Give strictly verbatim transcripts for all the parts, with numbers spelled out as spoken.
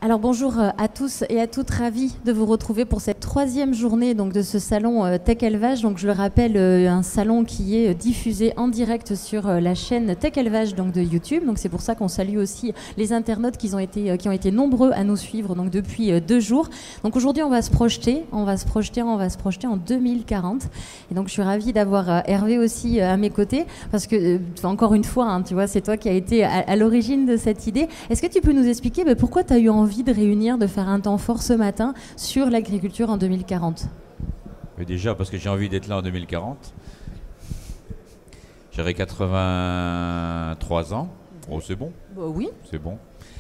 Alors bonjour à tous et à toutes, ravis de vous retrouver pour cette troisième journée donc, de ce salon euh, Tech Élevage. Donc, je le rappelle, euh, un salon qui est diffusé en direct sur euh, la chaîne Tech Élevage donc, de YouTube. Donc c'est pour ça qu'on salue aussi les internautes qui ont été, euh, qui ont été nombreux à nous suivre donc, depuis euh, deux jours. Donc aujourd'hui on va se projeter, on va se projeter, on va se projeter en deux mille quarante. Et donc je suis ravie d'avoir euh, Hervé aussi euh, à mes côtés parce que euh, encore une fois, hein, tu vois, c'est toi qui as été à, à l'origine de cette idée. Est-ce que tu peux nous expliquer bah, pourquoi tu as eu envie de réunir, de faire un temps fort ce matin sur l'agriculture en deux mille quarante? Mais déjà parce que j'ai envie d'être là en deux mille quarante. J'aurai quatre-vingt-trois ans. Oh, c'est bon. Bah oui. C'est bon.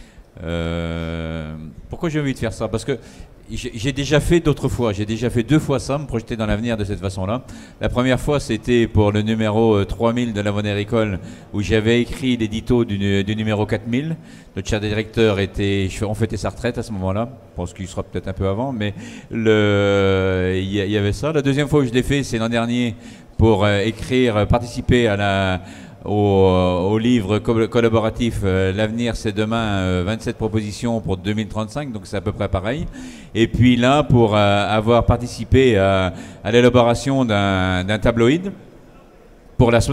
Euh, pourquoi j'ai envie de faire ça? Parce que j'ai déjà fait d'autres fois. J'ai déjà fait deux fois ça, me projeter dans l'avenir de cette façon-là. La première fois, c'était pour le numéro trois mille de la monnaie agricole, où j'avais écrit l'édito du, du numéro quatre mille. Notre cher directeur était, on fêtait sa retraite à ce moment-là. Je pense qu'il sera peut-être un peu avant, mais le, il y, y avait ça. La deuxième fois où je l'ai fait, c'est l'an dernier pour euh, écrire, participer à la Au, au livre co collaboratif euh, L'avenir c'est demain, euh, vingt-sept propositions pour deux mille trente-cinq, donc c'est à peu près pareil. Et puis là, pour euh, avoir participé à, à l'élaboration d'un tabloïd pour la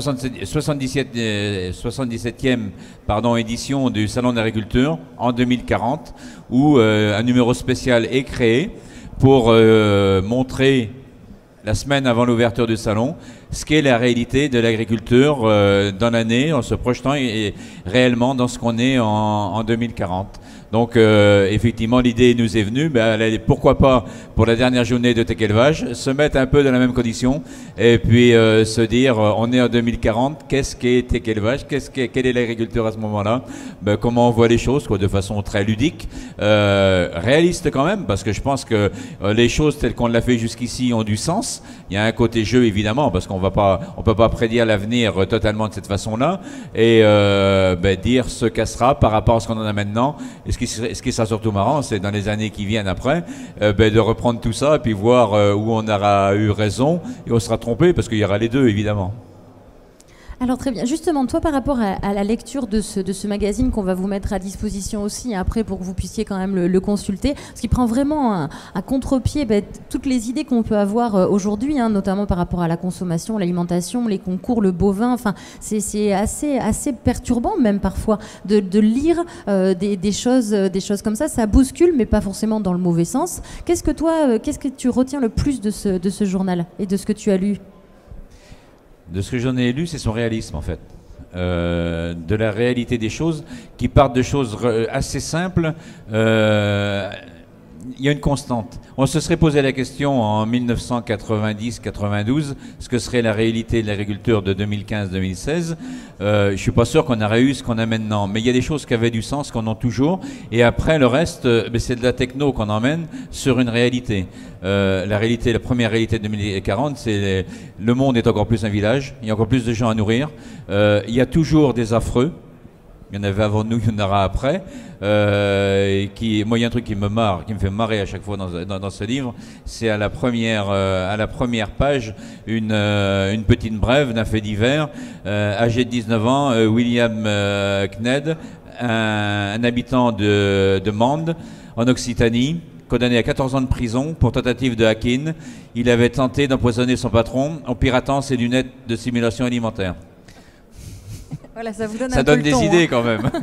soixante-dix-septième pardon, édition du Salon d'agriculture en deux mille quarante, où euh, un numéro spécial est créé pour euh, montrer la semaine avant l'ouverture du salon, ce qu'est la réalité de l'agriculture euh, dans l'année, en se projetant et, et réellement dans ce qu'on est en, en deux mille quarante. Donc euh, effectivement, l'idée nous est venue, ben, pourquoi pas pour la dernière journée de Tech Élevage, se mettre un peu dans la même condition et puis euh, se dire, on est en deux mille quarante, qu'est-ce qu'est Tech Élevage, qu'est-ce qu'est, quelle est l'agriculture à ce moment-là, ben, comment on voit les choses quoi, de façon très ludique, euh, réaliste quand même, parce que je pense que euh, les choses telles qu'on l'a fait jusqu'ici ont du sens. Il y a un côté jeu évidemment, parce qu'on va pas, on peut pas prédire l'avenir totalement de cette façon-là, et euh, ben, dire ce qu'elle sera par rapport à ce qu'on en a maintenant. Et ce qui serait, ce qui sera surtout marrant, c'est dans les années qui viennent après, euh, ben, de reprendre tout ça et puis voir euh, où on aura eu raison et où on sera trompé, parce qu'il y aura les deux évidemment. Alors très bien. Justement, toi, par rapport à, à la lecture de ce, de ce magazine qu'on va vous mettre à disposition aussi après pour que vous puissiez quand même le, le consulter, ce qui prend vraiment un, un contre-pied ben, toutes les idées qu'on peut avoir euh, aujourd'hui, hein, notamment par rapport à la consommation, l'alimentation, les concours, le bovin. Enfin, c'est assez, assez perturbant même parfois de, de lire euh, des, des, choses, des choses comme ça. Ça bouscule, mais pas forcément dans le mauvais sens. Qu'est-ce que toi, euh, qu'est-ce que tu retiens le plus de ce, de ce journal et de ce que tu as lu? De ce que j'en ai lu, c'est son réalisme en fait. Euh, de la réalité des choses qui partent de choses assez simples. Euh, il y a une constante. On se serait posé la question en mille neuf cent quatre-vingt-dix quatre-vingt-douze, ce que serait la réalité de l'agriculture de deux mille quinze deux mille seize. Euh, je ne suis pas sûr qu'on aurait eu ce qu'on a maintenant, mais il y a des choses qui avaient du sens, qu'on a toujours, et après le reste, euh, c'est de la techno qu'on emmène sur une réalité. Euh, la réalité, la première réalité de deux mille quarante, c'est le monde est encore plus un village, il y a encore plus de gens à nourrir, euh, il y a toujours des affreux. Il y en avait avant nous, il y en aura après. Euh, et qui, moi, il y a un truc qui me marre, qui me fait marrer à chaque fois dans, dans, dans ce livre, c'est à la première, euh, à la première page, une, euh, une petite brève d'un fait divers. Euh, âgé de dix-neuf ans, euh, William euh, Kned, un, un habitant de, de Mende, en Occitanie, condamné à quatorze ans de prison pour tentative de hacking. Il avait tenté d'empoisonner son patron en piratant ses lunettes de simulation alimentaire. Voilà, ça vous donne, ça un donne peu des le ton, idées hein. quand même.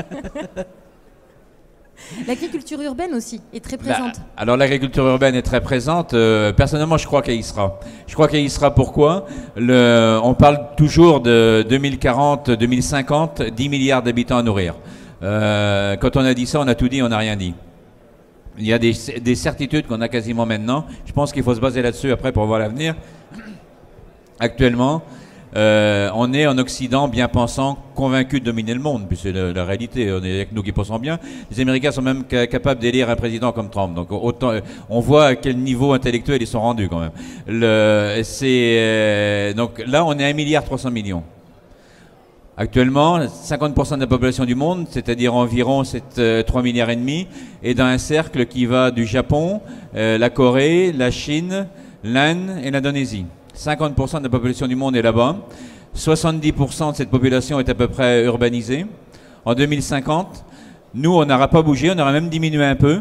L'agriculture urbaine aussi est très présente. Bah, alors l'agriculture urbaine est très présente. Euh, personnellement, je crois qu'elle y sera. Je crois qu'elle y sera pourquoi le, on parle toujours de deux mille quarante, deux mille cinquante, dix milliards d'habitants à nourrir. Euh, quand on a dit ça, on a tout dit, on n'a rien dit. Il y a des, des certitudes qu'on a quasiment maintenant. Je pense qu'il faut se baser là-dessus après pour voir l'avenir. Actuellement, Euh, on est en Occident bien pensant, convaincu de dominer le monde, puis c'est la, la réalité, on est avec nous qui pensons bien. Les Américains sont même ca capables d'élire un président comme Trump, donc autant, on voit à quel niveau intellectuel ils sont rendus quand même. Le, euh, donc là, on est à un milliard trois cents millions. Actuellement, cinquante pour cent de la population du monde, c'est-à-dire environ euh, trois milliards et demi, est dans un cercle qui va du Japon, euh, la Corée, la Chine, l'Inde et l'Indonésie. cinquante pour cent de la population du monde est là-bas. soixante-dix pour cent de cette population est à peu près urbanisée. En deux mille cinquante, Nous, on n'aura pas bougé, on aura même diminué un peu.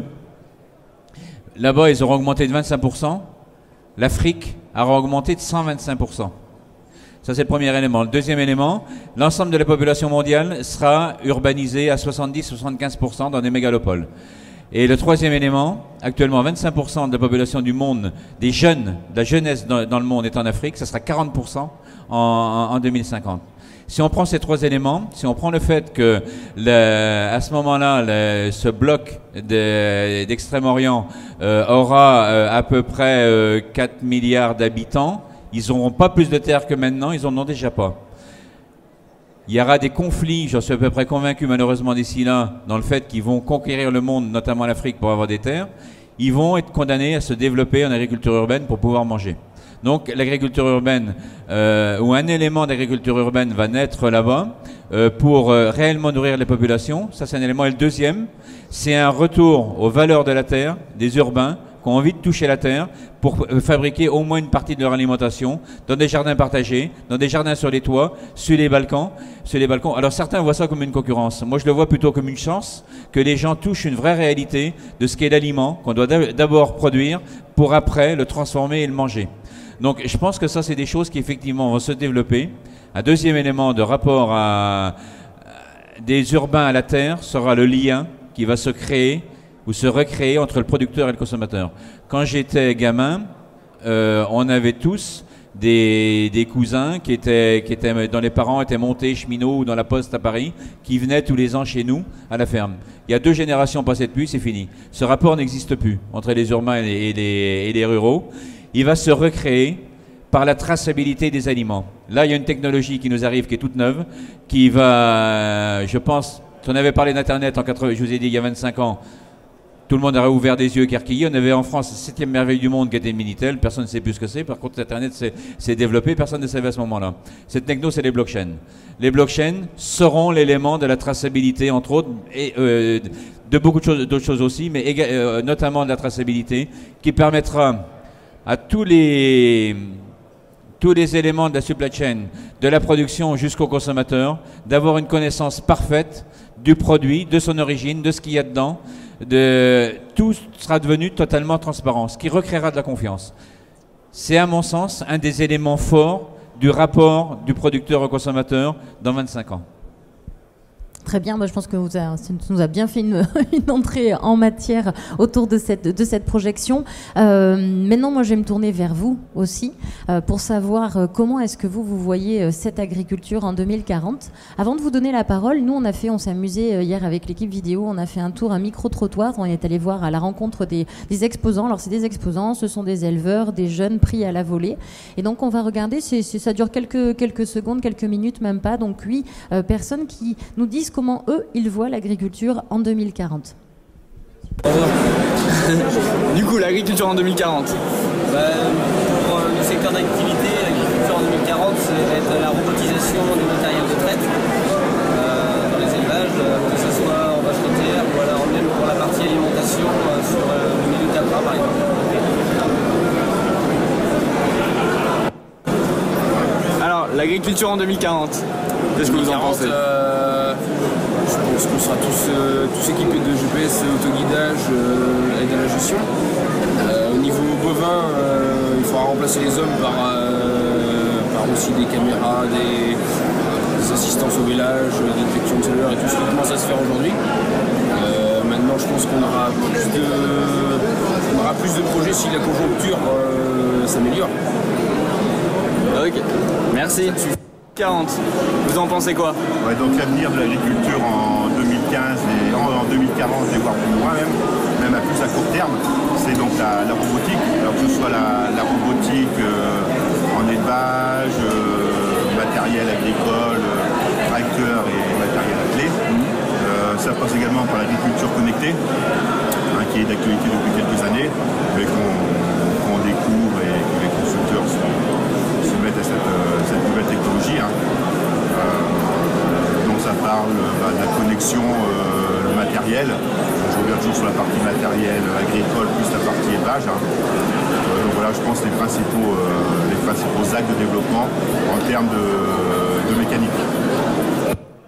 Là-bas, ils auront augmenté de vingt-cinq pour cent. L'Afrique aura augmenté de cent vingt-cinq pour cent. Ça, c'est le premier élément. Le deuxième élément, l'ensemble de la population mondiale sera urbanisée à soixante-dix à soixante-quinze pour cent dans des mégalopoles. Et le troisième élément, actuellement vingt-cinq pour cent de la population du monde, des jeunes, de la jeunesse dans, dans le monde est en Afrique, ça sera quarante pour cent en, en, en deux mille cinquante. Si on prend ces trois éléments, si on prend le fait que le, à ce moment-là, le, ce bloc de, d'Extrême-Orient euh, aura euh, à peu près euh, quatre milliards d'habitants, ils n'auront pas plus de terres que maintenant, ils n'en ont déjà pas. Il y aura des conflits, j'en suis à peu près convaincu malheureusement d'ici là, dans le fait qu'ils vont conquérir le monde, notamment l'Afrique, pour avoir des terres. Ils vont être condamnés à se développer en agriculture urbaine pour pouvoir manger. Donc l'agriculture urbaine, euh, ou un élément d'agriculture urbaine va naître là-bas euh, pour euh, réellement nourrir les populations. Ça, c'est un élément. Et le deuxième, c'est un retour aux valeurs de la terre, des urbains, qui ont envie de toucher la terre pour fabriquer au moins une partie de leur alimentation dans des jardins partagés, dans des jardins sur les toits, sur les balcons, sur les balcons. Alors certains voient ça comme une concurrence. Moi, je le vois plutôt comme une chance que les gens touchent une vraie réalité de ce qu'est l'aliment qu'on doit d'abord produire pour après le transformer et le manger. Donc, je pense que ça, c'est des choses qui effectivement vont se développer. Un deuxième élément de rapport à des urbains à la terre sera le lien qui va se créer ou se recréer entre le producteur et le consommateur. Quand j'étais gamin, euh, on avait tous des, des cousins qui étaient, qui étaient, dont les parents étaient montés cheminots ou dans la poste à Paris, qui venaient tous les ans chez nous à la ferme. Il y a deux générations passées depuis, c'est fini. Ce rapport n'existe plus entre les urbains et les, et les ruraux. Il va se recréer par la traçabilité des aliments. Là, il y a une technologie qui nous arrive, qui est toute neuve, qui va, je pense, on avait parlé d'Internet en quatre-vingts, je vous ai dit il y a vingt-cinq ans, tout le monde aurait ouvert des yeux écarquillés. On avait en France la septième merveille du monde qui était le Minitel. Personne ne sait plus ce que c'est. Par contre, Internet s'est développé. Personne ne savait à ce moment-là. Cette techno, c'est les blockchains. Les blockchains seront l'élément de la traçabilité, entre autres, et euh, de beaucoup d'autres choses aussi, mais euh, notamment de la traçabilité, qui permettra à tous les, tous les éléments de la supply chain, de la production jusqu'au consommateur, d'avoir une connaissance parfaite du produit, de son origine, de ce qu'il y a dedans. De, tout sera devenu totalement transparent, ce qui recréera de la confiance. C'est à mon sens un des éléments forts du rapport du producteur au consommateur dans vingt-cinq ans. Très bien, moi je pense que vous a, ça nous a bien fait une, une entrée en matière autour de cette, de cette projection. Euh, maintenant, moi je vais me tourner vers vous aussi euh, pour savoir euh, comment est-ce que vous, vous voyez euh, cette agriculture en deux mille quarante. Avant de vous donner la parole, nous on a fait, on s'est amusé euh, hier avec l'équipe vidéo, on a fait un tour, un micro-trottoir, on est allé voir à la rencontre des, des exposants. Alors c'est des exposants, ce sont des éleveurs, des jeunes pris à la volée. Et donc on va regarder, c'est, c'est, ça dure quelques, quelques secondes, quelques minutes, même pas, donc huit euh, personnes qui nous disent comment eux, ils voient l'agriculture en deux mille quarante. Du coup, l'agriculture en deux mille quarante. Bah, pour euh, le secteur d'activité, l'agriculture en deux mille quarante, ça va être la robotisation du matériel de traite euh, dans les élevages, euh, que ce soit en vache laitière ou alors même pour la partie alimentation euh, sur euh, le milieu de capra par exemple. Alors, l'agriculture en deux mille quarante, qu'est-ce que vous en pensez? euh, Je pense qu'on sera tous, euh, tous équipés de G P S, autoguidage euh, et de la gestion. Euh, au niveau bovin, euh, il faudra remplacer les hommes par, euh, par aussi des caméras, des, des assistances au village, des détections de cellulaires et tout ce qui commence à se faire aujourd'hui. Euh, maintenant, je pense qu'on aura plus de, on aura plus de projets si la conjoncture euh, s'améliore. Ok, merci. quarante, vous en pensez quoi? Ouais, donc l'avenir de l'agriculture en deux mille quinze et en, en deux mille quarante et voire plus loin même, même à plus à court terme, c'est donc la, la robotique. Alors que ce soit la, la robotique euh, en élevage, euh, matériel agricole, euh, tracteur et matériel à clé. Euh, ça passe également par l'agriculture connectée, hein, qui est d'actualité depuis quelques années, mais qu'on qu'on découvre et que les constructeurs sont, se mettent à cette, euh, cette nouvelle technologie. Hein. Euh, donc ça parle bah, de la connexion, euh, le matériel. Donc, je reviens toujours sur la partie matériel agricole plus la partie élevage. Hein. Euh, donc voilà, je pense les principaux, euh, les principaux axes de développement en termes de, de mécanique.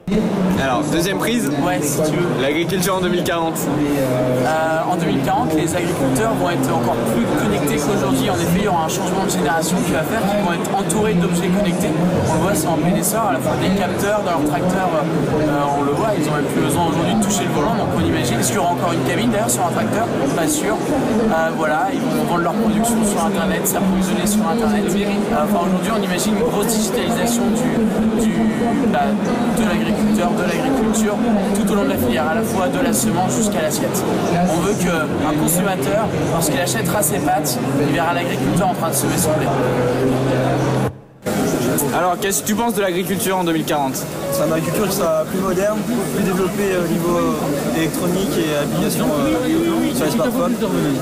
Alors, deuxième prise. Ouais, si tu veux. L'agriculture en deux mille quarante. Euh, en deux mille quarante, les agriculteurs vont être encore plus connectés qu'aujourd'hui. En effet, il y aura un changement de génération qui va faire qu'ils vont être entourés d'objets connectés. On le voit, c'est en plein essor, à la fois des capteurs dans leur tracteur. Euh, on le voit, ils n'ont même plus besoin aujourd'hui de toucher le volant, donc on imagine. Est-ce qu'il y aura encore une cabine d'ailleurs sur un tracteur? Pas sûr. Euh, voilà, ils vont vendre leur production sur Internet, s'approvisionner sur Internet. Euh, enfin, aujourd'hui, on imagine une grosse digitalisation du, du, bah, de l'agriculteur, de l'agriculture, tout au long de la filière, à la fois de la semence jusqu'à l'assiette. On veut qu'un consommateur, lorsqu'il achètera ses pâtes, il verra l'agriculteur en train de semer son blé. Alors, qu'est-ce que tu penses de l'agriculture en deux mille quarante? C'est une agriculture qui sera plus moderne, plus développée au niveau électronique et application euh, sur les smartphones.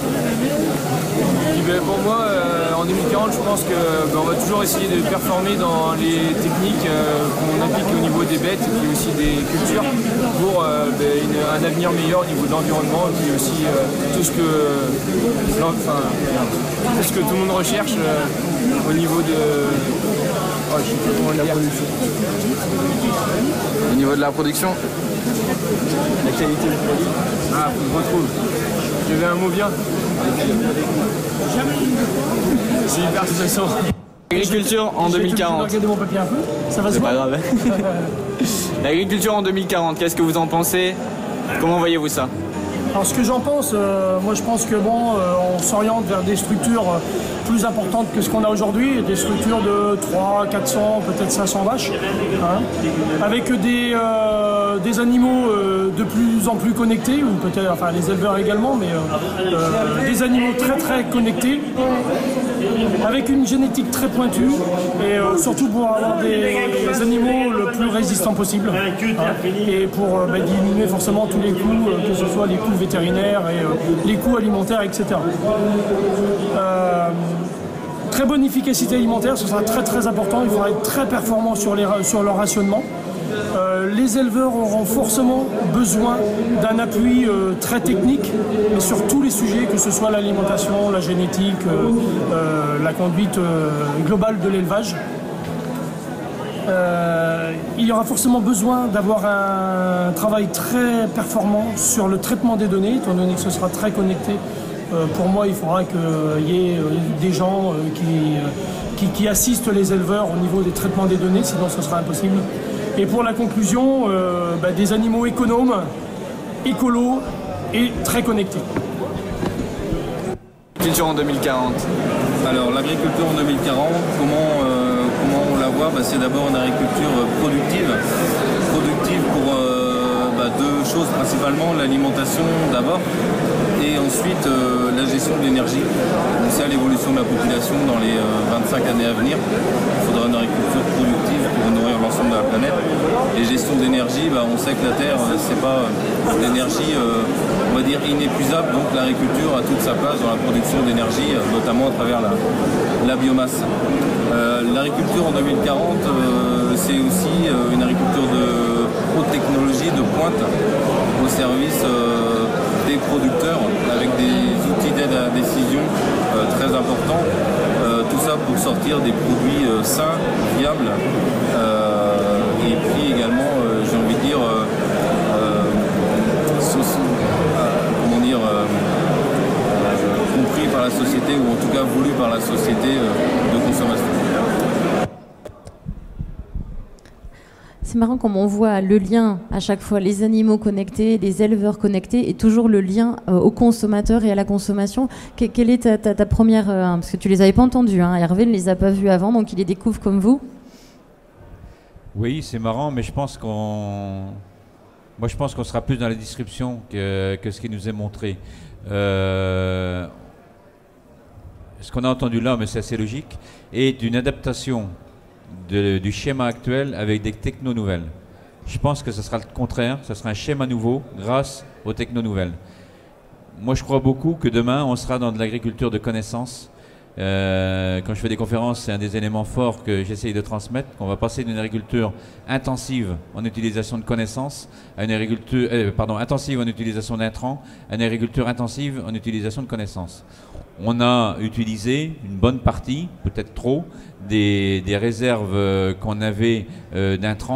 Et ben pour moi, euh, en deux mille quarante, je pense qu'on ben, va toujours essayer de performer dans les techniques euh, qu'on applique au niveau des bêtes et puis aussi des cultures pour euh, ben, une, un avenir meilleur au niveau de l'environnement et puis aussi euh, tout, ce que, enfin, tout ce que tout le monde recherche euh, au niveau de... Oh, je sais pas comment le dire. Au niveau de la production? La qualité du produit. Ah, faut que je retrouve. J'avais un mot bien. C'est hyper de toute façon. L'agriculture en deux mille quarante. Regardez mon papier un peu. Ça va se C'est pas voir. grave. L'agriculture en deux mille quarante, qu'est-ce que vous en pensez? Comment voyez-vous ça? Alors ce que j'en pense, euh, moi je pense que bon, euh, on s'oriente vers des structures euh, plus importantes que ce qu'on a aujourd'hui, des structures de trois cents, quatre cents, peut-être cinq cents vaches, hein, avec des, euh, des animaux euh, de plus en plus connectés, ou peut-être, enfin les éleveurs également, mais euh, euh, des animaux très très connectés, avec une génétique très pointue, et euh, surtout pour avoir des, des animaux le plus résistants possible, hein, et pour euh, bah, diminuer forcément tous les coûts, euh, que ce soit les coûts vétérinaires et euh, les coûts alimentaires, et cetera. Euh, très bonne efficacité alimentaire, ce sera très très important, il faudra être très performant sur, les, sur leur rationnement. Euh, les éleveurs auront forcément besoin d'un appui euh, très technique, et sur tous les sujets, que ce soit l'alimentation, la génétique, euh, euh, la conduite euh, globale de l'élevage. Euh, il y aura forcément besoin d'avoir un travail très performant sur le traitement des données, étant donné que ce sera très connecté. Euh, pour moi, il faudra qu'il y ait euh, des gens euh, qui, euh, qui, qui assistent les éleveurs au niveau des traitements des données, sinon ce sera impossible. Et pour la conclusion, euh, bah, des animaux économes, écolos et très connectés. L'agriculture en deux mille quarante. Alors l'agriculture en deux mille quarante, comment, euh, comment on la voit? Bah, c'est d'abord une agriculture productive. Productive pour euh, bah, deux choses principalement, l'alimentation d'abord et ensuite euh, la gestion de l'énergie. On sait à l'évolution de la population dans les euh, vingt-cinq années à venir. Il faudra une agriculture productive pour nourrir l'ensemble de la planète. Et gestion d'énergie, bah, on sait que la Terre, euh, c'est pas euh, l'énergie, euh, on va dire, inépuisable. Donc l'agriculture a toute sa place dans la production d'énergie, euh, notamment à travers la, la biomasse. Euh, l'agriculture en deux mille quarante, euh, c'est aussi euh, une agriculture de haute technologie, de pointe, au service euh, des producteurs, avec des outils d'aide à la décision euh, très importants. Euh, tout ça pour sortir des produits euh, sains, viables, euh, et puis également, euh, j'ai envie de dire, euh, euh, so euh, comment dire, euh, euh, compris par la société, ou en tout cas voulu par la société euh, de consommation. C'est marrant comme on voit le lien à chaque fois, les animaux connectés, des éleveurs connectés, et toujours le lien euh, au consommateur et à la consommation. Que, quelle est ta, ta, ta première... Euh, parce que tu les avais pas entendus, hein, Hervé ne les a pas vus avant, donc il les découvre comme vous. Oui, c'est marrant, mais je pense qu'on... Moi, je pense qu'on sera plus dans la description que, que ce qui nous est montré. Euh... Ce qu'on a entendu là, mais c'est assez logique, est d'une adaptation De, du schéma actuel avec des technos nouvelles. Je pense que ce sera le contraire, ce sera un schéma nouveau grâce aux technos nouvelles. Moi, je crois beaucoup que demain, on sera dans de l'agriculture de connaissances. Euh, quand je fais des conférences, c'est un des éléments forts que j'essaye de transmettre, qu'on va passer d'une agriculture intensive en utilisation de connaissances à une agriculture, euh, pardon, intensive en utilisation d'intrants, à une agriculture intensive en utilisation de connaissances. On a utilisé une bonne partie, peut-être trop, des, des réserves euh, qu'on avait euh, d'intrants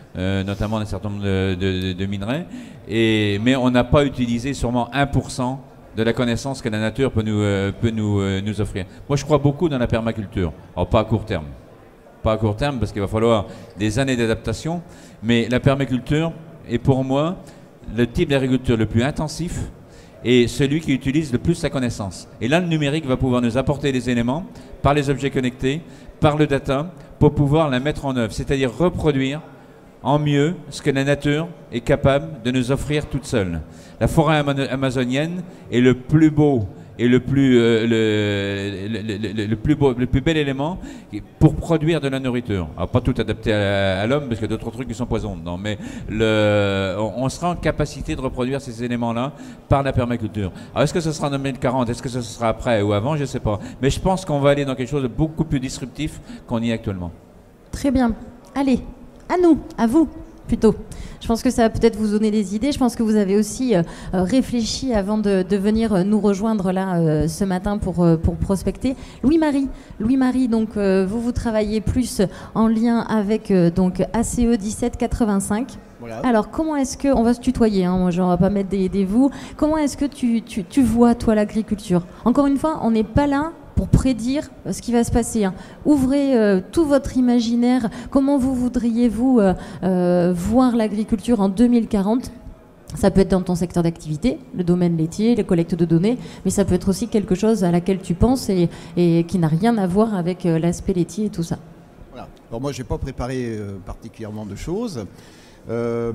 euh, notamment d'un certain nombre de, de, de minerais. Et, mais on n'a pas utilisé sûrement un pour cent de la connaissance que la nature peut nous, euh, peut nous, euh, nous offrir. Moi, je crois beaucoup dans la permaculture. Alors, pas à court terme. Pas à court terme, parce qu'il va falloir des années d'adaptation. Mais la permaculture est pour moi le type d'agriculture le plus intensif et celui qui utilise le plus la connaissance. Et là, le numérique va pouvoir nous apporter des éléments par les objets connectés, par le data, pour pouvoir la mettre en œuvre, c'est-à-dire reproduire en mieux ce que la nature est capable de nous offrir toute seule. La forêt amazonienne est le plus beau et le plus, euh, le, le, le, le, plus beau, le plus bel élément pour produire de la nourriture. Alors pas tout adapté à, à l'homme, parce qu'il y a d'autres trucs qui sont poisons dedans, mais le, on, on sera en capacité de reproduire ces éléments-là par la permaculture. Alors est-ce que ce sera en deux mille quarante, est-ce que ce sera après ou avant, je ne sais pas. Mais je pense qu'on va aller dans quelque chose de beaucoup plus disruptif qu'on y est actuellement. Très bien. Allez, à nous, à vous plutôt. Je pense que ça va peut-être vous donner des idées. Je pense que vous avez aussi euh, réfléchi avant de, de venir nous rejoindre là euh, ce matin pour, euh, pour prospecter. Louis-Marie, Louis-Marie, donc euh, vous vous travaillez plus en lien avec euh, donc A C E dix-sept quatre-vingt-cinq. Voilà. Alors comment est-ce que, on va se tutoyer, hein, moi je ne vais pas mettre des, des vous. Comment est-ce que tu, tu, tu vois toi l'agriculture? Encore une fois, on n'est pas là pour prédire ce qui va se passer. Hein. Ouvrez euh, tout votre imaginaire. Comment vous voudriez-vous euh, euh, voir l'agriculture en deux mille quarante? Ça peut être dans ton secteur d'activité, le domaine laitier, les collectes de données, mais ça peut être aussi quelque chose à laquelle tu penses et, et qui n'a rien à voir avec euh, l'aspect laitier et tout ça. Voilà. Alors moi, je n'ai pas préparé euh, particulièrement de choses. Euh,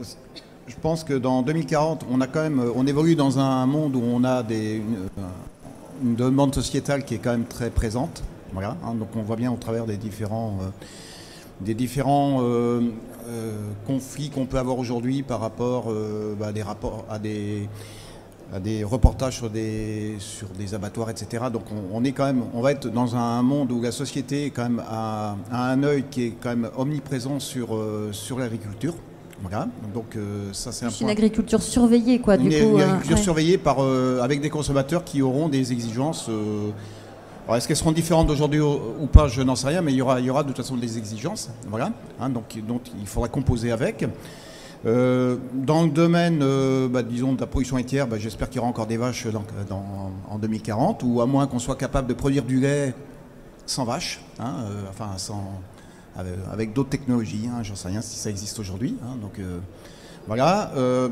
je pense que dans deux mille quarante, on a quand même, on évolue dans un monde où on a des... Une, une demande sociétale qui est quand même très présente. Voilà, hein, donc on voit bien au travers des différents, euh, des différents euh, euh, conflits qu'on peut avoir aujourd'hui par rapport euh, bah, des rapports, à, des, à des reportages sur des, sur des abattoirs, et cetera. Donc on, on, est quand même, on va être dans un monde où la société est quand même a, a un œil qui est quand même omniprésent sur, euh, sur l'agriculture. Voilà, donc euh, ça c'est un point. Une agriculture surveillée, quoi, du une, coup. Une agriculture euh, ouais. surveillée par, euh, avec des consommateurs qui auront des exigences. Euh, alors est-ce qu'elles seront différentes d'aujourd'hui ou, ou pas, je n'en sais rien, mais il y aura, il y aura de toute façon des exigences. Voilà, hein, donc, donc il faudra composer avec. Euh, dans le domaine, euh, bah, disons, de la production laitière, bah, j'espère qu'il y aura encore des vaches dans, dans, en deux mille quarante, ou à moins qu'on soit capable de produire du lait sans vaches, hein, euh, enfin sans. Avec d'autres technologies, hein, j'en sais rien si ça existe aujourd'hui. Hein, donc euh, voilà, euh,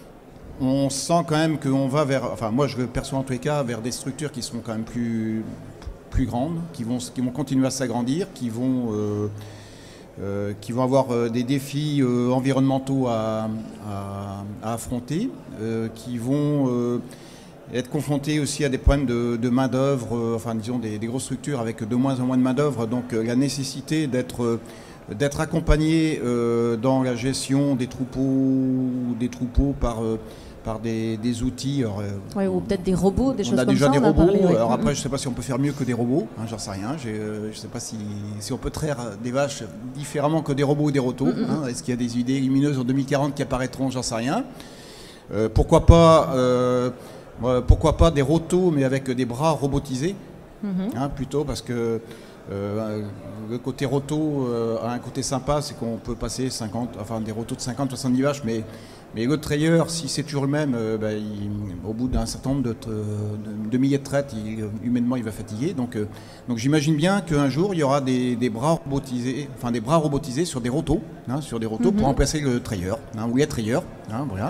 on sent quand même qu'on va vers, enfin moi je le perçois en tous les cas, vers des structures qui seront quand même plus, plus grandes, qui vont, qui vont continuer à s'agrandir, qui vont, euh, euh, qui vont avoir euh, des défis euh, environnementaux à, à, à affronter, euh, qui vont euh, être confrontés aussi à des problèmes de, de main-d'œuvre, euh, enfin disons des, des grosses structures avec de moins en moins de main-d'œuvre, donc euh, la nécessité d'être euh, d'être accompagné euh, dans la gestion des troupeaux, des troupeaux par, euh, par des, des outils. Alors, euh, ouais, ou peut-être des robots, des choses comme ça. On a déjà des robots, parlé, ouais. Alors après je ne sais pas si on peut faire mieux que des robots, hein, j'en sais rien, euh, je ne sais pas si, si on peut traire des vaches différemment que des robots ou des rotos. Mm-hmm. Hein, est-ce qu'il y a des idées lumineuses en deux mille quarante qui apparaîtront, j'en sais rien. Euh, pourquoi pas... Euh, Euh, pourquoi pas des rotos mais avec des bras robotisés, mmh. hein, plutôt parce que euh, le côté roto euh, a un côté sympa, c'est qu'on peut passer cinquante, enfin des rotos de cinquante à soixante-dix vaches, mais, mais le trayeur, si c'est toujours le même, euh, bah, il, au bout d'un certain nombre de, de, de milliers de traites, il, humainement il va fatiguer. Donc, euh, donc j'imagine bien qu'un jour il y aura des, des bras robotisés, enfin des bras robotisés sur des rotos, hein, sur des rotos mmh. pour remplacer le trayeur, hein, ou les trayeurs, hein, voilà.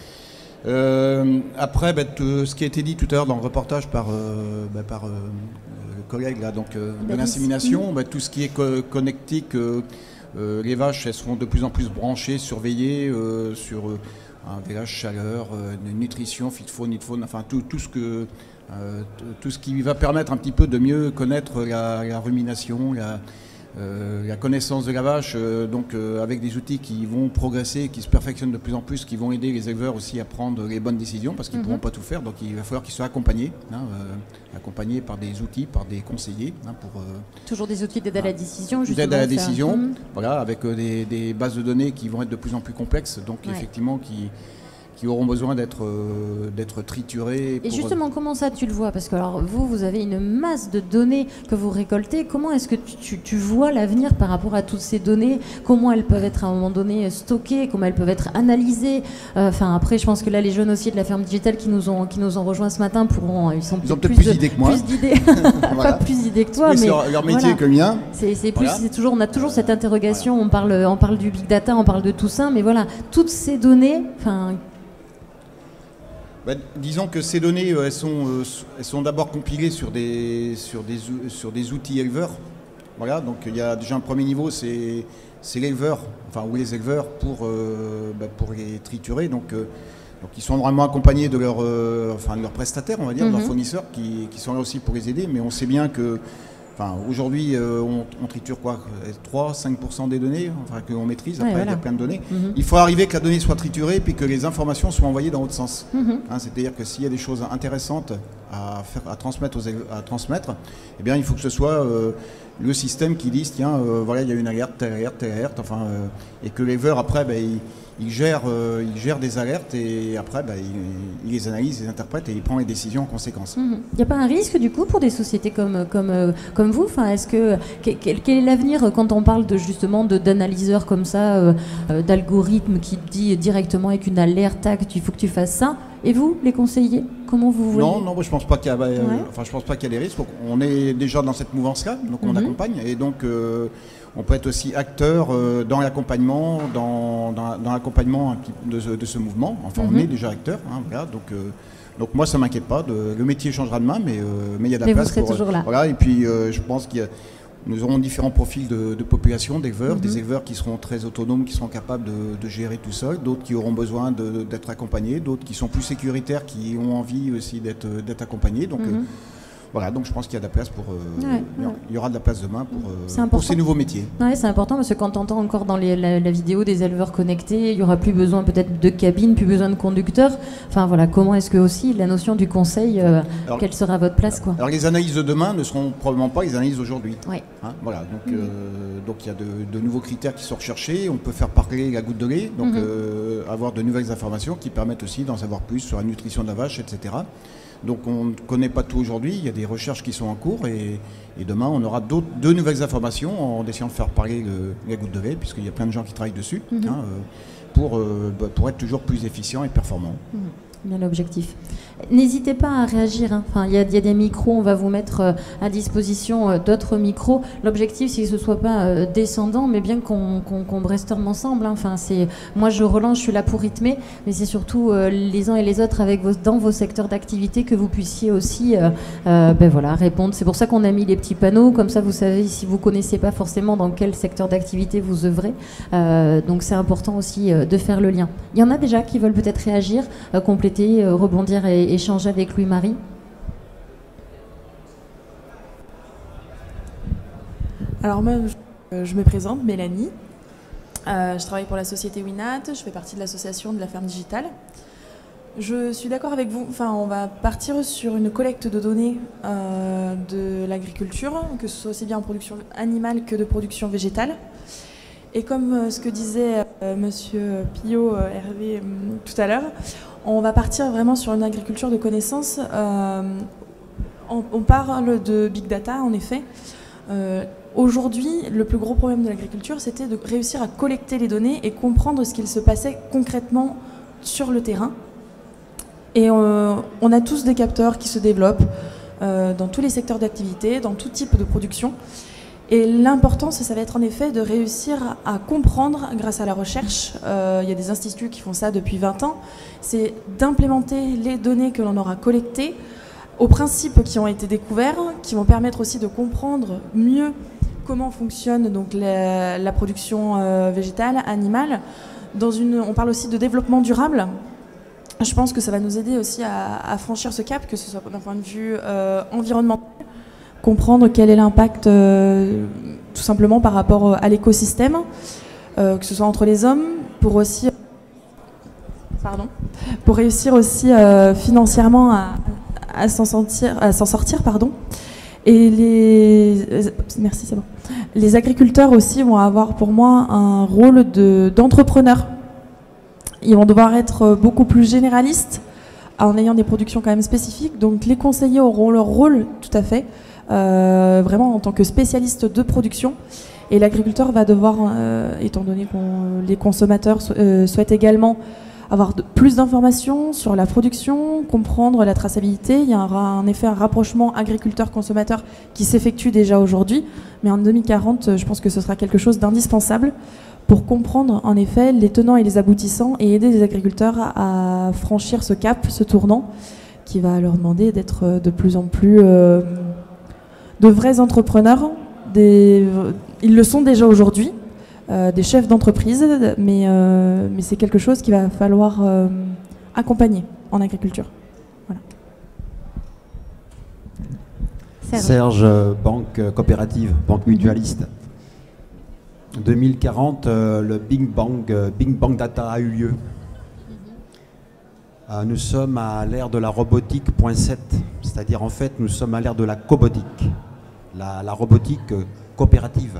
Euh, après, bah, tout, ce qui a été dit tout à l'heure dans le reportage par, euh, bah, par euh, le collègue là, donc, euh, de l'insémination, bah, tout ce qui est co connectique, euh, euh, les vaches elles seront de plus en plus branchées, surveillées euh, sur euh, un village chaleur, euh, nutrition, fit-faune, nit-faune, enfin tout, tout, ce que, euh, tout ce qui va permettre un petit peu de mieux connaître la, la rumination, la, Euh, la connaissance de la vache, euh, donc euh, avec des outils qui vont progresser, qui se perfectionnent de plus en plus, qui vont aider les éleveurs aussi à prendre les bonnes décisions, parce qu'ils ne mm-hmm. pourront pas tout faire, donc il va falloir qu'ils soient accompagnés, hein, euh, accompagnés par des outils, par des conseillers. Hein, pour, euh, Toujours des outils d'aide à la décision, justement. D'aide à la décision, mm-hmm. voilà, avec euh, des, des bases de données qui vont être de plus en plus complexes, donc ouais. effectivement qui... qui auront besoin d'être euh, d'être triturés. Et pour... justement, comment ça tu le vois? Parce que alors, vous, vous avez une masse de données que vous récoltez. Comment est-ce que tu, tu, tu vois l'avenir par rapport à toutes ces données? Comment elles peuvent être à un moment donné stockées? Comment elles peuvent être analysées? Enfin, euh, après, je pense que là, les jeunes aussi de la ferme digitale qui nous ont, qui nous ont rejoints ce matin pourront... Ils, sont ils ont peut-être plus, plus d'idées que moi. Plus d'idées. Voilà. Pas plus d'idées que toi, oui, mais... leur, leur métier voilà. que le mien. C'est, c'est plus, voilà. c'est toujours, on a toujours cette interrogation. Voilà. On, parle, on parle du big data, on parle de tout ça, mais voilà, toutes ces données... Enfin, Ben, disons que ces données, elles sont, euh, elles sont d'abord compilées sur des, sur, des, sur des outils éleveurs. Voilà, donc il y a déjà un premier niveau, c'est, c'est l'éleveur, enfin, ou les éleveurs pour, euh, ben, pour les triturer. Donc, euh, donc ils sont vraiment accompagnés de leurs euh, enfin, de leurs prestataires, on va dire, mm-hmm. de leurs fournisseurs qui, qui sont là aussi pour les aider. Mais on sait bien que enfin, aujourd'hui, euh, on, on triture quoi, trois à cinq pour cent des données enfin, qu'on maîtrise. Après, ouais, voilà. Il y a plein de données. Mm-hmm. Il faut arriver que la donnée soit triturée puis que les informations soient envoyées dans l'autre sens. Mm-hmm. Hein, c'est-à-dire que s'il y a des choses intéressantes à, faire, à, transmettre, aux, à transmettre, eh bien, il faut que ce soit euh, le système qui dise, tiens, euh, voilà, il y a une alerte, telle alerte, telle alerte, enfin, euh, et que l'éleveur, après, ben, il, il, gère, euh, il gère des alertes et après, ben, il, il les analyse, il les interprète et il prend les décisions en conséquence. Il mm-hmm. n'y a pas un risque, du coup, pour des sociétés comme, comme, euh, comme vous enfin, est-ce que, quel, quel est l'avenir quand on parle de, justement de, d'analyseurs comme ça, euh, euh, d'algorithmes qui dit directement avec une alerte, tac, il faut que tu fasses ça? Et vous, les conseillers, comment vous voyez? Non, non, moi, je pense pas qu'il y a, euh, ouais. enfin, je pense pas qu'il y a des risques. On est déjà dans cette mouvance-là, donc on mm-hmm. accompagne, et donc euh, on peut être aussi acteur euh, dans l'accompagnement, dans, dans, dans l'accompagnement de ce, de ce mouvement. Enfin, mm-hmm. on est déjà acteur, hein, voilà, donc. Euh, donc moi, ça m'inquiète pas. De, le métier changera demain, mais euh, mais il y a de la mais place vous serez pour. Toujours là. Voilà, et puis euh, je pense qu'il y a Nous aurons différents profils de, de population, d'éleveurs, mm-hmm. des éleveurs qui seront très autonomes, qui seront capables de, de gérer tout seul, d'autres qui auront besoin de, d'être accompagnés, d'autres qui sont plus sécuritaires, qui ont envie aussi d'être, d'être accompagnés. Donc, mm-hmm. euh, voilà, donc je pense qu'il y a de la place pour. Euh, ouais, ouais. Il y aura de la place demain pour, euh, pour ces nouveaux métiers. Oui, c'est important parce que quand on entend encore dans les, la, la vidéo des éleveurs connectés, il n'y aura plus besoin peut-être de cabine, plus besoin de conducteurs. Enfin voilà, comment est-ce que aussi la notion du conseil, euh, alors, quelle sera votre place quoi? Alors les analyses de demain ne seront probablement pas les analyses d'aujourd'hui. Ouais. Hein, voilà, donc mm-hmm. euh, donc il y a de, de nouveaux critères qui sont recherchés. On peut faire parler la goutte de lait, donc mm-hmm. euh, avoir de nouvelles informations qui permettent aussi d'en savoir plus sur la nutrition de la vache, et cetera. Donc on ne connaît pas tout aujourd'hui, il y a des recherches qui sont en cours et, et demain on aura d'autres, deux nouvelles informations en essayant de faire parler le, la goutte de lait, puisqu'il y a plein de gens qui travaillent dessus, mm-hmm. hein, euh, pour, euh, pour être toujours plus efficient et performant. Mm-hmm. Bien l'objectif. N'hésitez pas à réagir. Hein. Enfin, il y, y a des micros, on va vous mettre euh, à disposition euh, d'autres micros. L'objectif, c'est que ce ne soit pas euh, descendant, mais bien qu'on, qu'on, qu'on brainstorme ensemble. Hein. Enfin, c'est, moi, je relance, je suis là pour rythmer, mais c'est surtout euh, les uns et les autres avec vos, dans vos secteurs d'activité que vous puissiez aussi euh, euh, ben voilà, répondre. C'est pour ça qu'on a mis les petits panneaux. Comme ça, vous savez, si vous ne connaissez pas forcément dans quel secteur d'activité vous œuvrez. Euh, donc, c'est important aussi euh, de faire le lien. Il y en a déjà qui veulent peut-être réagir, euh, compléter, euh, rebondir et échanger avec Louis-Marie. Alors moi, je, je me présente, Mélanie. Euh, je travaille pour la société Winat, je fais partie de l'association de la ferme digitale. Je suis d'accord avec vous, enfin, on va partir sur une collecte de données euh, de l'agriculture, que ce soit aussi bien en production animale que de production végétale. Et comme euh, ce que disait euh, monsieur Pillot, euh, Hervé, euh, tout à l'heure, on va partir vraiment sur une agriculture de connaissances. Euh, on, on parle de big data, en effet. Euh, aujourd'hui, le plus gros problème de l'agriculture, c'était de réussir à collecter les données et comprendre ce qu'il se passait concrètement sur le terrain. Et euh, on a tous des capteurs qui se développent euh, dans tous les secteurs d'activité, dans tout type de production. Et l'important, ça va être en effet de réussir à comprendre, grâce à la recherche, euh, il y a des instituts qui font ça depuis vingt ans, c'est d'implémenter les données que l'on aura collectées aux principes qui ont été découverts, qui vont permettre aussi de comprendre mieux comment fonctionne donc la, la production euh, végétale, animale. Dans une, on parle aussi de développement durable. Je pense que ça va nous aider aussi à, à franchir ce cap, que ce soit d'un point de vue euh, environnemental, comprendre quel est l'impact euh, tout simplement par rapport à l'écosystème, euh, que ce soit entre les hommes, pour aussi, pardon, pour réussir aussi euh, financièrement à, à s'en sortir, à s'en sortir, pardon. Et les, merci, c'est bon. Les agriculteurs aussi vont avoir pour moi un rôle de, d'entrepreneur. ils vont devoir être beaucoup plus généralistes en ayant des productions quand même spécifiques. Donc les conseillers auront leur rôle, tout à fait, euh, vraiment en tant que spécialistes de production. Et l'agriculteur va devoir, euh, étant donné que les consommateurs so euh, souhaitent également avoir de, plus d'informations sur la production, comprendre la traçabilité. Il y aura en effet un rapprochement agriculteur-consommateur qui s'effectue déjà aujourd'hui. Mais en deux mille quarante, je pense que ce sera quelque chose d'indispensable pour comprendre en effet les tenants et les aboutissants et aider les agriculteurs à, à franchir ce cap, ce tournant, qui va leur demander d'être de plus en plus euh, de vrais entrepreneurs. Des, ils le sont déjà aujourd'hui, euh, des chefs d'entreprise, mais, euh, mais c'est quelque chose qu'il va falloir euh, accompagner en agriculture. Voilà. Serge, Serge euh, banque coopérative, banque mutualiste. deux mille quarante, euh, le Big Bang, euh, Big Bang Data a eu lieu. Euh, nous sommes à l'ère de la robotique point sept, c'est-à-dire en fait nous sommes à l'ère de la cobotique. La, la robotique coopérative,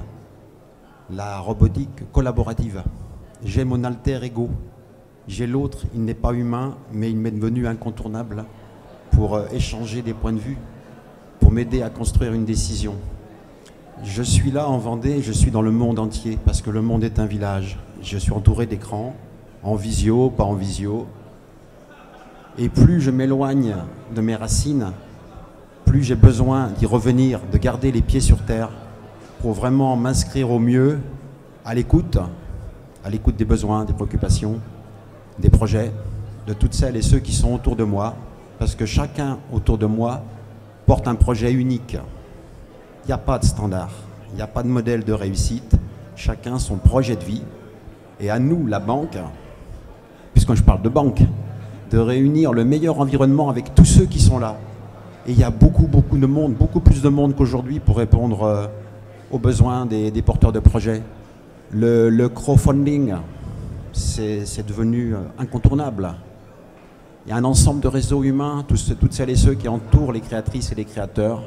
la robotique collaborative. J'ai mon alter ego, j'ai l'autre, il n'est pas humain, mais il m'est devenu incontournable pour euh, échanger des points de vue, pour m'aider à construire une décision. Je suis là en Vendée, je suis dans le monde entier, parce que le monde est un village. Je suis entouré d'écrans, en visio, pas en visio. Et plus je m'éloigne de mes racines, plus j'ai besoin d'y revenir, de garder les pieds sur terre pour vraiment m'inscrire au mieux à l'écoute, à l'écoute des besoins, des préoccupations, des projets, de toutes celles et ceux qui sont autour de moi, parce que chacun autour de moi porte un projet unique. Il n'y a pas de standard, il n'y a pas de modèle de réussite, chacun son projet de vie. Et à nous, la banque, puisque je parle de banque, de réunir le meilleur environnement avec tous ceux qui sont là. Et il y a beaucoup, beaucoup de monde, beaucoup plus de monde qu'aujourd'hui pour répondre euh, aux besoins des, des porteurs de projets. Le, le crowdfunding, c'est devenu euh, incontournable. Il y a un ensemble de réseaux humains, tous, toutes celles et ceux qui entourent les créatrices et les créateurs.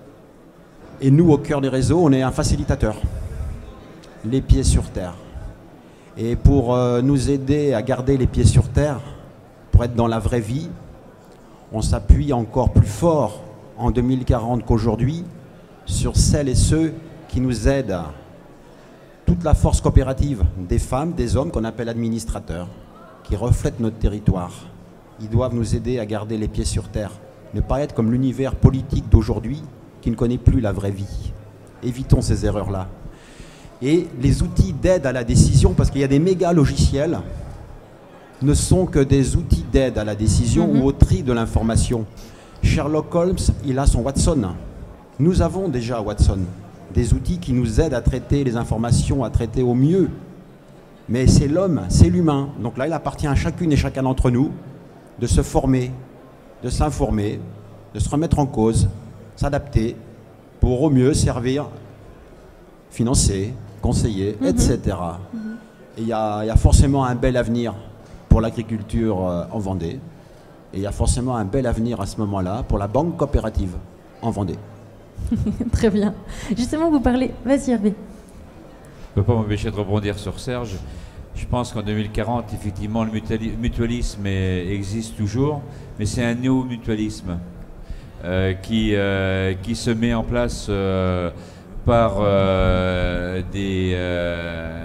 Et nous, au cœur des réseaux, on est un facilitateur, les pieds sur terre. Et pour euh, nous aider à garder les pieds sur terre, pour être dans la vraie vie, on s'appuie encore plus fort en deux mille quarante qu'aujourd'hui sur celles et ceux qui nous aident. Toute la force coopérative, des femmes, des hommes qu'on appelle administrateurs, qui reflètent notre territoire. Ils doivent nous aider à garder les pieds sur terre, ne pas être comme l'univers politique d'aujourd'hui qui ne connaît plus la vraie vie. Évitons ces erreurs-là. Et les outils d'aide à la décision, parce qu'il y a des méga logiciels, ne sont que des outils d'aide à la décision mmh. ou au tri de l'information. Sherlock Holmes, il a son Watson. Nous avons déjà Watson, des outils qui nous aident à traiter les informations, à traiter au mieux. Mais c'est l'homme, c'est l'humain. Donc là, il appartient à chacune et chacun d'entre nous de se former, de s'informer, de se remettre en cause, s'adapter pour au mieux servir, financer, conseiller, mmh. et cetera. Mmh. Et il y, y a forcément un bel avenir pour l'agriculture euh, en Vendée. Et il y a forcément un bel avenir à ce moment-là pour la banque coopérative en Vendée. Très bien. Justement, vous parlez... Vas-y, Hervé. Je ne peux pas m'empêcher de rebondir sur Serge. Je pense qu'en deux mille quarante, effectivement, le mutualisme est, existe toujours, mais c'est un néo-mutualisme euh, qui, euh, qui se met en place euh, par euh, des... Euh,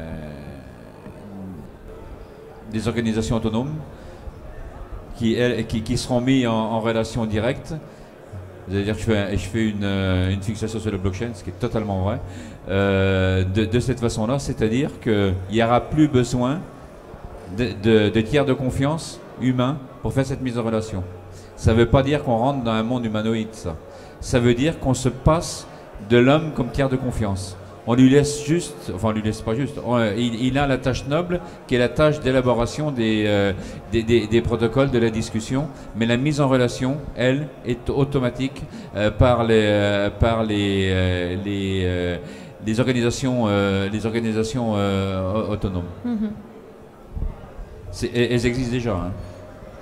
des organisations autonomes qui, elles, qui, qui seront mis en, en relation directe. C'est-à-dire que je fais, je fais une, une fixation sur le blockchain, ce qui est totalement vrai, euh, de, de cette façon-là, c'est-à-dire qu'il n'y aura plus besoin de, de, de tiers de confiance humains pour faire cette mise en relation. Ça ne veut pas dire qu'on rentre dans un monde humanoïde, ça. Ça veut dire qu'on se passe de l'homme comme tiers de confiance. On lui laisse juste, enfin on lui laisse pas juste, on, il, il a la tâche noble qui est la tâche d'élaboration des, euh, des, des, des protocoles de la discussion, mais la mise en relation, elle, est automatique euh, par les, euh, par les, euh, les, euh, les organisations, euh, les organisations euh, autonomes. Mm-hmm. Elles existent déjà. Hein. Michel ?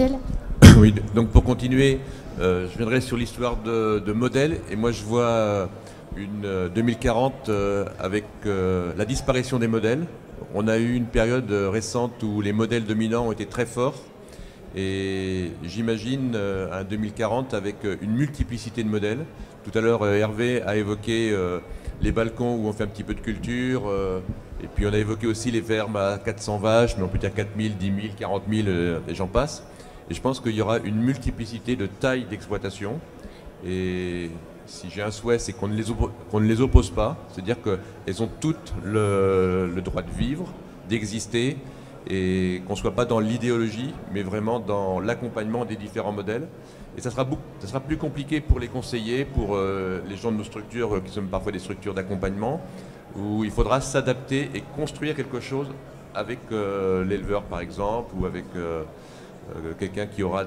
Oui, donc pour continuer, euh, je viendrai sur l'histoire de, de modèles, et moi je vois... une euh, deux mille quarante euh, avec euh, la disparition des modèles, on a eu une période récente où les modèles dominants ont été très forts. Et j'imagine euh, un deux mille quarante avec une multiplicité de modèles. Tout à l'heure, euh, Hervé a évoqué euh, les balcons où on fait un petit peu de culture. Euh, et puis on a évoqué aussi les fermes à quatre cents vaches, mais on peut dire quatre mille, dix mille, quarante mille, euh, et j'en passe. Et je pense qu'il y aura une multiplicité de tailles d'exploitation. Et si j'ai un souhait, c'est qu'on ne, qu'on ne les oppose pas. C'est-à-dire qu'elles ont toutes le, le droit de vivre, d'exister, et qu'on ne soit pas dans l'idéologie, mais vraiment dans l'accompagnement des différents modèles. Et ça sera, beaucoup, ça sera plus compliqué pour les conseillers, pour euh, les gens de nos structures, euh, qui sont parfois des structures d'accompagnement, où il faudra s'adapter et construire quelque chose avec euh, l'éleveur, par exemple, ou avec euh, euh, quelqu'un qui aura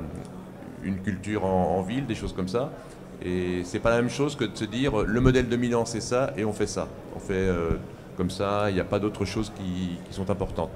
une culture en, en ville, des choses comme ça. Et c'est pas la même chose que de se dire, le modèle dominant, c'est ça, et on fait ça. On fait euh, comme ça, il n'y a pas d'autres choses qui, qui sont importantes.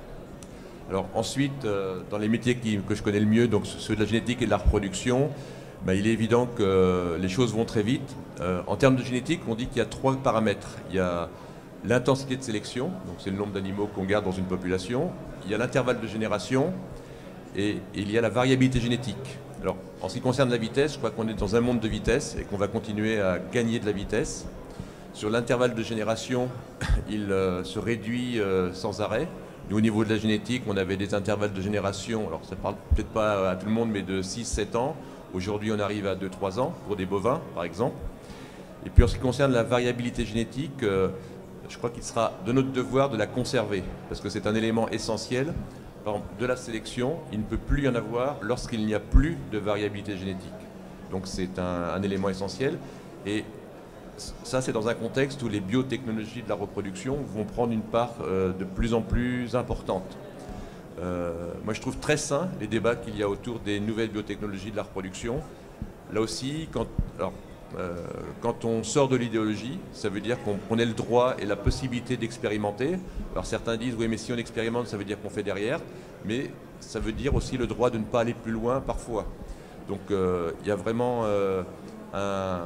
Alors ensuite, euh, dans les métiers qui, que je connais le mieux, donc ceux de la génétique et de la reproduction, ben, il est évident que euh, les choses vont très vite. Euh, en termes de génétique, on dit qu'il y a trois paramètres. Il y a l'intensité de sélection, donc c'est le nombre d'animaux qu'on garde dans une population. Il y a l'intervalle de génération et, et il y a la variabilité génétique. Alors en ce qui concerne la vitesse, je crois qu'on est dans un monde de vitesse et qu'on va continuer à gagner de la vitesse. Sur l'intervalle de génération, il euh, se réduit euh, sans arrêt. Nous, au niveau de la génétique, on avait des intervalles de génération, alors ça ne parle peut-être pas à tout le monde, mais de six sept ans. Aujourd'hui, on arrive à deux trois ans pour des bovins, par exemple. Et puis en ce qui concerne la variabilité génétique, euh, je crois qu'il sera de notre devoir de la conserver, parce que c'est un élément essentiel. Par exemple, de la sélection, il ne peut plus y en avoir lorsqu'il n'y a plus de variabilité génétique. Donc c'est un, un élément essentiel. Et ça, c'est dans un contexte où les biotechnologies de la reproduction vont prendre une part euh, de plus en plus importante. Euh, moi, je trouve très sain les débats qu'il y a autour des nouvelles biotechnologies de la reproduction. Là aussi, quand, alors, euh, quand on sort de l'idéologie, ça veut dire qu'on on ait le droit et la possibilité d'expérimenter. Alors certains disent, oui, mais si on expérimente, ça veut dire qu'on fait derrière. Mais ça veut dire aussi le droit de ne pas aller plus loin parfois. Donc, euh, il y a vraiment euh, un...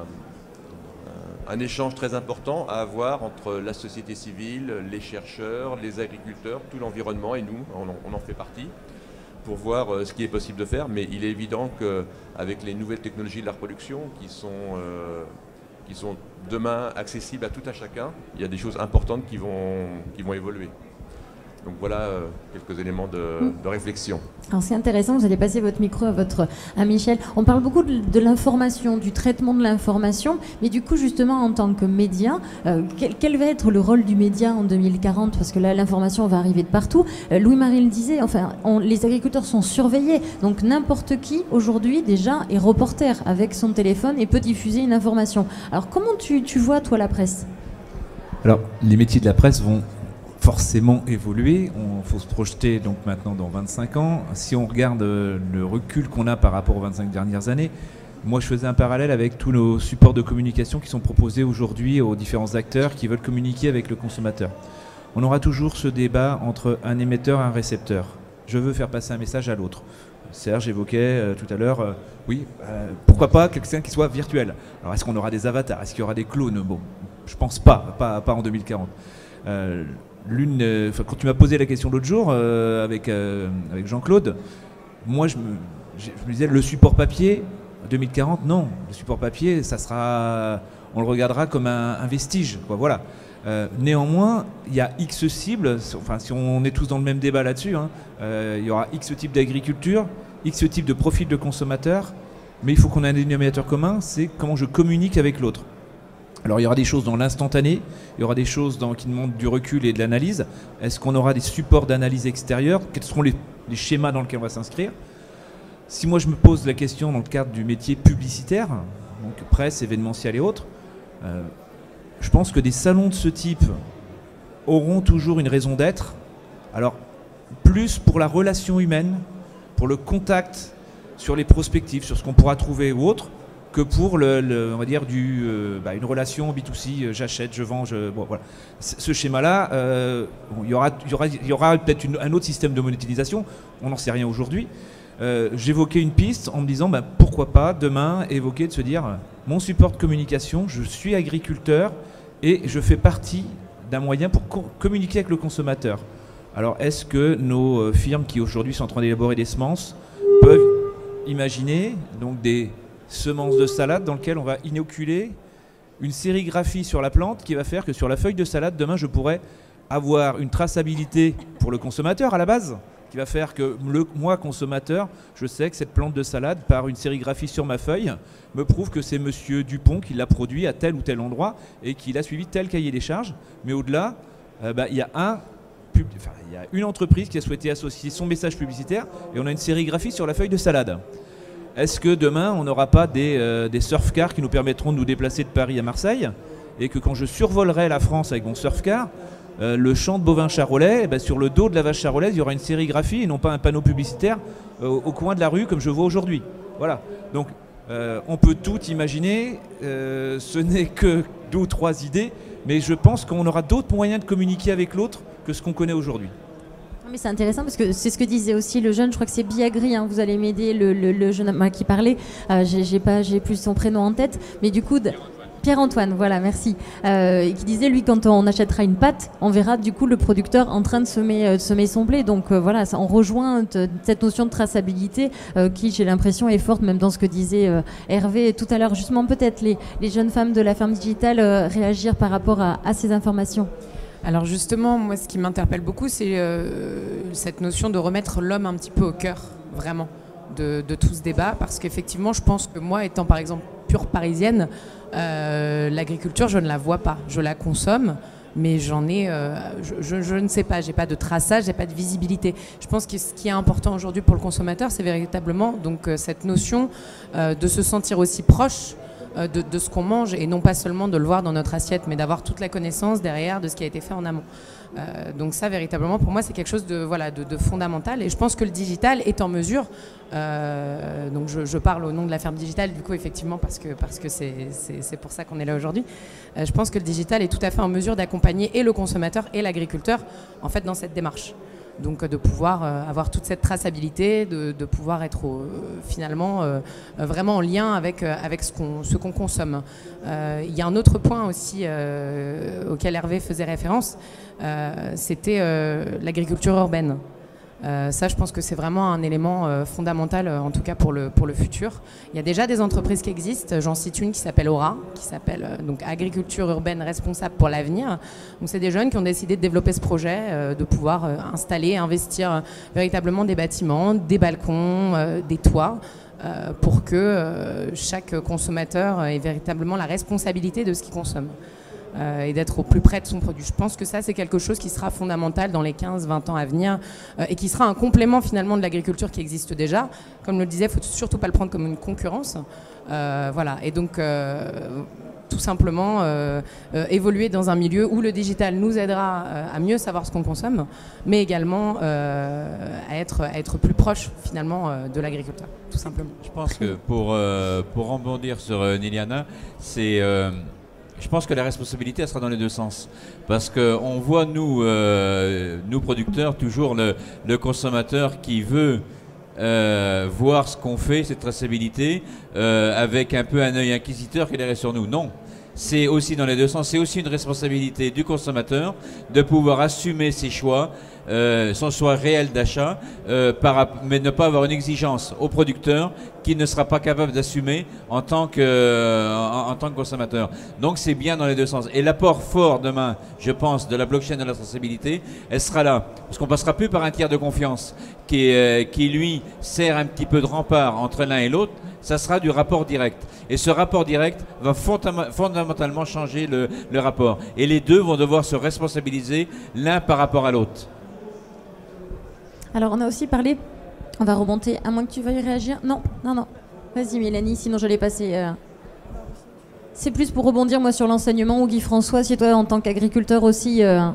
un échange très important à avoir entre la société civile, les chercheurs, les agriculteurs, tout l'environnement et nous, on en, on en fait partie, pour voir euh, ce qui est possible de faire. Mais il est évident qu'avec les nouvelles technologies de la reproduction qui sont, euh, qui sont demain accessibles à tout un chacun, il y a des choses importantes qui vont, qui vont évoluer. Donc voilà euh, quelques éléments de, de réflexion. Alors c'est intéressant, vous allez passer votre micro à, votre, à Michel. On parle beaucoup de, de l'information, du traitement de l'information, mais du coup justement en tant que média, euh, quel, quel va être le rôle du média en deux mille quarante? Parce que là l'information va arriver de partout. Euh, Louis-Marie le disait, enfin, on, les agriculteurs sont surveillés, donc n'importe qui aujourd'hui déjà est reporter avec son téléphone et peut diffuser une information. Alors comment tu, tu vois toi la presse? Alors les métiers de la presse vont forcément évoluer, il faut se projeter donc maintenant dans vingt-cinq ans. Si on regarde le recul qu'on a par rapport aux vingt-cinq dernières années, moi je faisais un parallèle avec tous nos supports de communication qui sont proposés aujourd'hui aux différents acteurs qui veulent communiquer avec le consommateur. On aura toujours ce débat entre un émetteur et un récepteur. Je veux faire passer un message à l'autre. Serge évoquait euh, tout à l'heure, euh, oui, euh, pourquoi pas quelqu'un qui soit virtuel. Alors est-ce qu'on aura des avatars? Est-ce qu'il y aura des clones? Bon, je pense pas, pas, pas en deux mille quarante. Euh, L'une, euh, quand tu m'as posé la question l'autre jour euh, avec, euh, avec Jean-Claude, moi je me, je me disais le support papier deux mille quarante, non, le support papier ça sera, on le regardera comme un, un vestige, quoi, voilà. Euh, néanmoins, il y a X cibles, enfin si on est tous dans le même débat là-dessus, hein, euh, il y aura X type d'agriculture, X type de profil de consommateur, mais il faut qu'on ait un dénominateur commun, c'est comment je communique avec l'autre. Alors il y aura des choses dans l'instantané, il y aura des choses dans, qui demandent du recul et de l'analyse. Est-ce qu'on aura des supports d'analyse extérieure? Quels seront les, les schémas dans lesquels on va s'inscrire? Si moi je me pose la question dans le cadre du métier publicitaire, donc presse, événementiel et autres, euh, je pense que des salons de ce type auront toujours une raison d'être. Alors plus pour la relation humaine, pour le contact sur les prospectives, sur ce qu'on pourra trouver ou autre, que pour le, le, on va dire du, euh, bah, une relation B deux C, euh, j'achète, je vends, je, bon, voilà. Ce schéma-là, euh, bon, il y aura, il y aura, il y aura peut-être un autre système de monétisation, on n'en sait rien aujourd'hui. Euh, J'évoquais une piste en me disant bah, pourquoi pas demain évoquer de se dire mon support de communication, je suis agriculteur et je fais partie d'un moyen pour co communiquer avec le consommateur. Alors, est-ce que nos euh, firmes qui aujourd'hui sont en train d'élaborer des semences peuvent imaginer donc des semences de salade dans lesquelles on va inoculer une sérigraphie sur la plante qui va faire que sur la feuille de salade, demain, je pourrais avoir une traçabilité pour le consommateur à la base, qui va faire que le, moi, consommateur, je sais que cette plante de salade, par une sérigraphie sur ma feuille, me prouve que c'est monsieur Dupont qui l'a produit à tel ou tel endroit et qu'il a suivi tel cahier des charges. Mais au-delà, euh, bah, il y a un, enfin, il y a une entreprise qui a souhaité associer son message publicitaire et on a une sérigraphie sur la feuille de salade. Est-ce que demain, on n'aura pas des, euh, des surf-cars qui nous permettront de nous déplacer de Paris à Marseille et que quand je survolerai la France avec mon surf-car, euh, le champ de bovins charolais, eh ben, sur le dos de la vache charolaise, il y aura une sérigraphie et non pas un panneau publicitaire euh, au coin de la rue comme je vois aujourd'hui. Voilà. Donc, euh, on peut tout imaginer. Euh, ce n'est que deux ou trois idées, mais je pense qu'on aura d'autres moyens de communiquer avec l'autre que ce qu'on connaît aujourd'hui. Mais c'est intéressant parce que c'est ce que disait aussi le jeune, je crois que c'est Biagri, hein, vous allez m'aider, le, le, le jeune homme qui parlait, euh, j'ai pas, j'ai plus son prénom en tête, mais du coup, Pierre-Antoine, voilà, merci, euh, qui disait, lui, quand on achètera une pâte, on verra du coup le producteur en train de semer, euh, de semer son blé, donc euh, voilà, ça, on rejoint cette notion de traçabilité euh, qui, j'ai l'impression, est forte, même dans ce que disait euh, Hervé tout à l'heure. Justement, peut-être les, les jeunes femmes de la ferme digitale euh, réagir par rapport à, à ces informations. Alors justement, moi, ce qui m'interpelle beaucoup, c'est euh, cette notion de remettre l'homme un petit peu au cœur, vraiment, de, de tout ce débat. Parce qu'effectivement, je pense que moi, étant par exemple pure parisienne, euh, l'agriculture, je ne la vois pas. Je la consomme, mais j'en ai, euh, je, je, je ne sais pas, j'ai pas de traçage, j'ai pas de visibilité. Je pense que ce qui est important aujourd'hui pour le consommateur, c'est véritablement donc, euh, cette notion euh, de se sentir aussi proche De, de ce qu'on mange et non pas seulement de le voir dans notre assiette, mais d'avoir toute la connaissance derrière de ce qui a été fait en amont. Euh, donc ça, véritablement, pour moi, c'est quelque chose de, voilà, de, de fondamental. Et je pense que le digital est en mesure, euh, donc je, je parle au nom de la ferme digitale, du coup, effectivement, parce que parce que c'est, c'est, c'est pour ça qu'on est là aujourd'hui. Euh, je pense que le digital est tout à fait en mesure d'accompagner et le consommateur et l'agriculteur, en fait, dans cette démarche. Donc de pouvoir euh, avoir toute cette traçabilité, de, de pouvoir être euh, finalement euh, vraiment en lien avec, euh, avec ce qu'on ce qu'on consomme. Euh, il y a un autre point aussi euh, auquel Hervé faisait référence, euh, c'était euh, l'agriculture urbaine. Euh, ça, je pense que c'est vraiment un élément euh, fondamental, euh, en tout cas pour le, pour le futur. Il y a déjà des entreprises qui existent. J'en cite une qui s'appelle Aura, qui s'appelle euh, donc Agriculture urbaine responsable pour l'avenir. Donc, c'est des jeunes qui ont décidé de développer ce projet, euh, de pouvoir euh, installer, investir euh, véritablement des bâtiments, des balcons, euh, des toits, euh, pour que euh, chaque consommateur ait véritablement la responsabilité de ce qu'il consomme. Euh, et d'être au plus près de son produit. Je pense que ça, c'est quelque chose qui sera fondamental dans les quinze vingt ans à venir euh, et qui sera un complément finalement de l'agriculture qui existe déjà. Comme le disait, il ne faut surtout pas le prendre comme une concurrence. Euh, voilà. Et donc, euh, tout simplement, euh, euh, évoluer dans un milieu où le digital nous aidera euh, à mieux savoir ce qu'on consomme, mais également euh, à, être, à être plus proche finalement euh, de l'agriculteur, tout simplement. Je pense que pour, euh, pour rebondir sur euh, Niliana, c'est... Euh, Je pense que la responsabilité, elle sera dans les deux sens. Parce qu'on voit, nous, euh, nous producteurs, toujours le, le consommateur qui veut euh, voir ce qu'on fait, cette traçabilité, euh, avec un peu un œil inquisiteur qui est derrière sur nous. Non. C'est aussi dans les deux sens. C'est aussi une responsabilité du consommateur de pouvoir assumer ses choix, euh, son choix réel d'achat, euh, mais ne pas avoir une exigence au producteur qui ne sera pas capable d'assumer en tant que, euh, en, en tant que consommateur. Donc c'est bien dans les deux sens. Et l'apport fort demain, je pense, de la blockchain de la traçabilité, elle sera là. Parce qu'on ne passera plus par un tiers de confiance qui, euh, qui, lui, sert un petit peu de rempart entre l'un et l'autre. Ça sera du rapport direct. Et ce rapport direct va fondamentalement changer le, le rapport. Et les deux vont devoir se responsabiliser l'un par rapport à l'autre. Alors on a aussi parlé, on va remonter, à moins que tu veuilles réagir. Non, non, non. Vas-y Mélanie, sinon je l'ai passé. Euh... C'est plus pour rebondir moi sur l'enseignement, ou Guy François, si toi en tant qu'agriculteur aussi... Euh...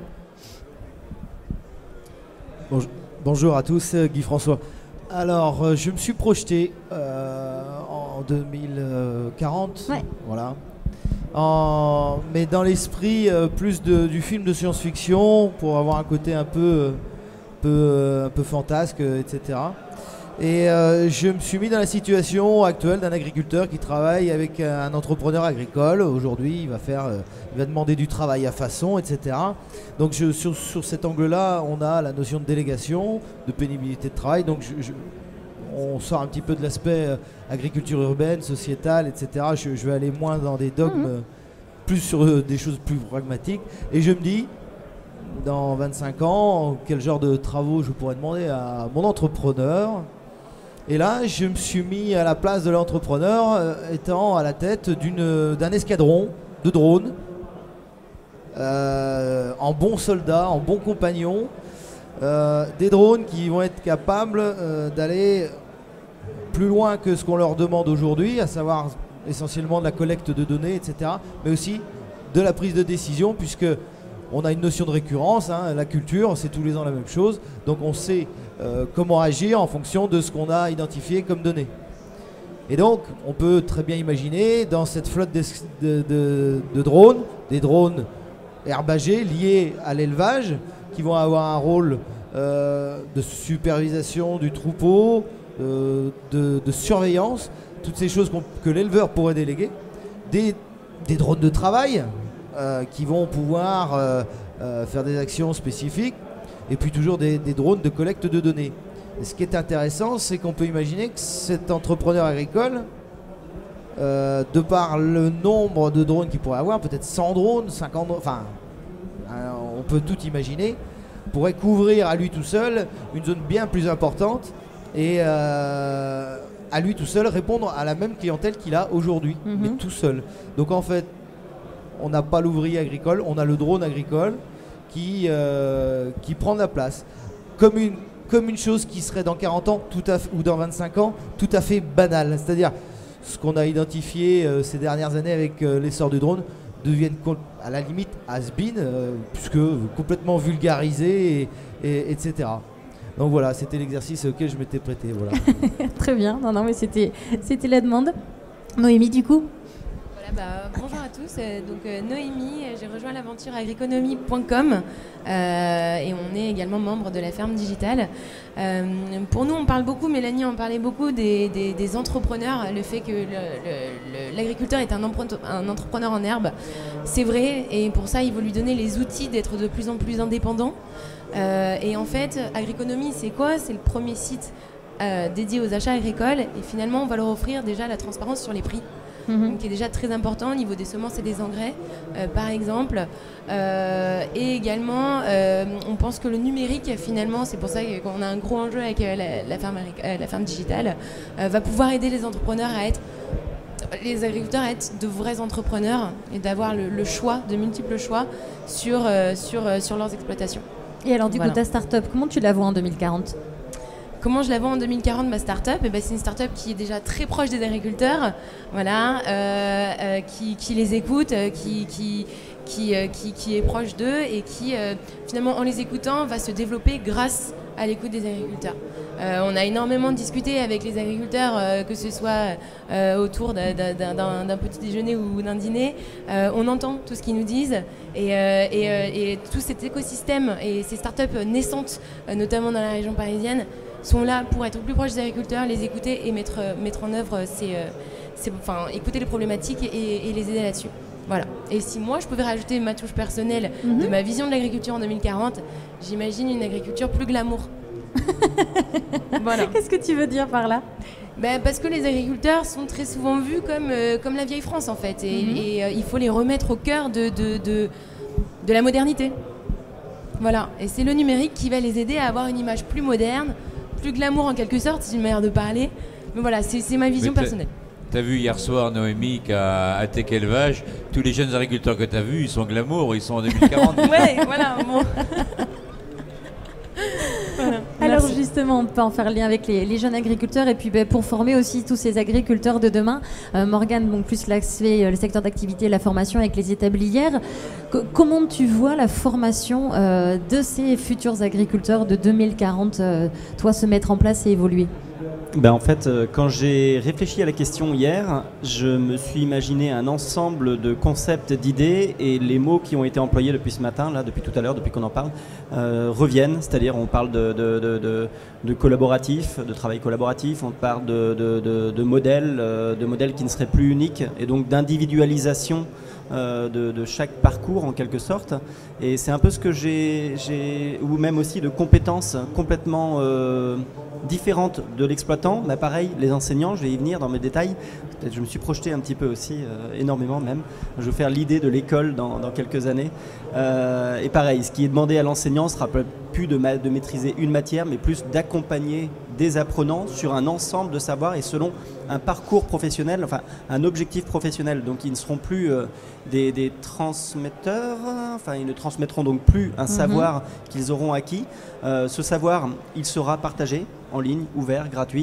Bonjour, bonjour à tous, Guy François. Alors, euh, je me suis projeté euh, en deux mille quarante, ouais. Voilà. En, mais dans l'esprit euh, plus de, du film de science-fiction, pour avoir un côté un peu, peu, un peu fantasque, et cetera. Et euh, je me suis mis dans la situation actuelle d'un agriculteur qui travaille avec un entrepreneur agricole. Aujourd'hui, il va faire, euh, il va demander du travail à façon, et cetera. Donc je, sur, sur cet angle-là, on a la notion de délégation, de pénibilité de travail. Donc je, je, on sort un petit peu de l'aspect euh, agriculture urbaine, sociétale, et cetera. Je, je vais aller moins dans des dogmes, mmh. plus sur euh, des choses plus pragmatiques. Et je me dis, dans vingt-cinq ans, quel genre de travaux je pourrais demander à mon entrepreneur. Et là, je me suis mis à la place de l'entrepreneur, euh, étant à la tête d'une, d'un escadron de drones, euh, en bon soldat, en bon compagnon, euh, des drones qui vont être capables euh, d'aller plus loin que ce qu'on leur demande aujourd'hui, à savoir essentiellement de la collecte de données, et cetera, mais aussi de la prise de décision, puisque on a une notion de récurrence, hein, la culture, c'est tous les ans la même chose, donc on sait euh, comment agir en fonction de ce qu'on a identifié comme données. Et donc, on peut très bien imaginer dans cette flotte de, de, de, de drones, des drones herbagés liés à l'élevage, qui vont avoir un rôle euh, de supervision du troupeau, euh, de, de surveillance, toutes ces choses qu'on, que l'éleveur pourrait déléguer, des, des drones de travail, Euh, qui vont pouvoir euh, euh, faire des actions spécifiques, et puis toujours des, des drones de collecte de données. Et ce qui est intéressant, c'est qu'on peut imaginer que cet entrepreneur agricole, euh, de par le nombre de drones qu'il pourrait avoir, peut-être cent drones, cinquante drones, enfin, euh, on peut tout imaginer, pourrait couvrir à lui tout seul une zone bien plus importante et euh, à lui tout seul répondre à la même clientèle qu'il a aujourd'hui, mm-hmm. mais tout seul. Donc en fait, on n'a pas l'ouvrier agricole, on a le drone agricole qui, euh, qui prend de la place. Comme une, comme une chose qui serait dans quarante ans tout à fait, ou dans vingt-cinq ans, tout à fait banale. C'est-à-dire, ce qu'on a identifié euh, ces dernières années avec euh, l'essor du drone deviennent à la limite has-been, euh, puisque complètement vulgarisé, et, et, etc. Donc voilà, c'était l'exercice auquel je m'étais prêté. Voilà. Très bien, non, non, mais c'était, c'était la demande. Noémie, du coup Bah, bonjour à tous, donc euh, Noémie, j'ai rejoint l'aventure agriconomie point com euh, et on est également membre de la ferme digitale. Euh, pour nous, on parle beaucoup, Mélanie en parlait beaucoup, des, des, des entrepreneurs, le fait que le, le, le, l'agriculteur est un, un entrepreneur en herbe, c'est vrai, et pour ça, il faut lui donner les outils d'être de plus en plus indépendant. Euh, et en fait, Agriconomie, c'est quoi ? C'est le premier site euh, dédié aux achats agricoles, et finalement, on va leur offrir déjà la transparence sur les prix. Mmh. Qui est déjà très important au niveau des semences et des engrais, euh, par exemple. Euh, et également, euh, on pense que le numérique, finalement, c'est pour ça qu'on a un gros enjeu avec euh, la, la, ferme, euh, la ferme digitale, euh, va pouvoir aider les entrepreneurs à être, les agriculteurs à être de vrais entrepreneurs et d'avoir le, le choix, de multiples choix sur, euh, sur, euh, sur leurs exploitations. Et alors, du voilà. coup, ta start-up, comment tu la vois en deux mille quarante ? Comment je la vois en deux mille quarante, ma start-up ? Eh ben, c'est une start-up qui est déjà très proche des agriculteurs, voilà, euh, euh, qui, qui les écoute, euh, qui, qui, qui, euh, qui, qui est proche d'eux et qui, euh, finalement, en les écoutant, va se développer grâce à l'écoute des agriculteurs. Euh, on a énormément discuté avec les agriculteurs, euh, que ce soit euh, autour d'un, d'un, d'un, d'un petit déjeuner ou d'un dîner. Euh, on entend tout ce qu'ils nous disent et, euh, et, euh, et tout cet écosystème et ces start-up naissantes, euh, notamment dans la région parisienne, sont là pour être plus proches des agriculteurs, les écouter et mettre, mettre en œuvre ces, ces, enfin, écouter les problématiques et, et les aider là-dessus. Voilà. Et si moi je pouvais rajouter ma touche personnelle mm-hmm. de ma vision de l'agriculture en deux mille quarante, j'imagine une agriculture plus glamour. Voilà. Qu'est-ce que tu veux dire par là ? Ben, parce que les agriculteurs sont très souvent vus comme, euh, comme la vieille France en fait. Et, mm-hmm. et euh, il faut les remettre au cœur de, de, de, de la modernité. Voilà. Et c'est le numérique qui va les aider à avoir une image plus moderne, plus glamour en quelque sorte, c'est une manière de parler. Mais voilà, c'est, c'est ma vision personnelle. T'as vu hier soir, Noémie, qu'à Tech Élevage, tous les jeunes agriculteurs que t'as vus, ils sont glamour, ils sont en deux mille quarante. Ouais, voilà. Bon. Voilà. Alors justement, on peut en faire lien avec les, les jeunes agriculteurs et puis ben, pour former aussi tous ces agriculteurs de demain. Euh, Morgane, donc plus l'aspect, euh, le secteur d'activité, la formation avec les établières. Co- comment tu vois la formation euh, de ces futurs agriculteurs de deux mille quarante, euh, toi, se mettre en place et évoluer ? Ben en fait, euh, quand j'ai réfléchi à la question hier, je me suis imaginé un ensemble de concepts, d'idées, et les mots qui ont été employés depuis ce matin, là, depuis tout à l'heure, depuis qu'on en parle, euh, reviennent. C'est-à-dire, on parle de, de, de, de, de collaboratif, de travail collaboratif, on parle de, de, de, de modèles, euh, de modèles qui ne seraient plus uniques, et donc d'individualisation euh, de, de chaque parcours en quelque sorte. Et c'est un peu ce que j'ai, j'ai ou même aussi de compétences complètement euh, différentes de l'exploitant. Mais pareil, les enseignants, je vais y venir dans mes détails. Peut-être je me suis projeté un petit peu aussi, euh, énormément même. Je vais faire l'idée de l'école dans, dans quelques années. Euh, et pareil, ce qui est demandé à l'enseignant sera plus de, ma- de maîtriser une matière, mais plus d'accompagner des apprenants sur un ensemble de savoirs et selon un parcours professionnel, enfin un objectif professionnel. Donc ils ne seront plus euh, des, des transmetteurs, enfin ils ne transmettront donc plus un Mhm. savoir qu'ils auront acquis. Euh, ce savoir, il sera partagé en ligne, ouvert, gratuit,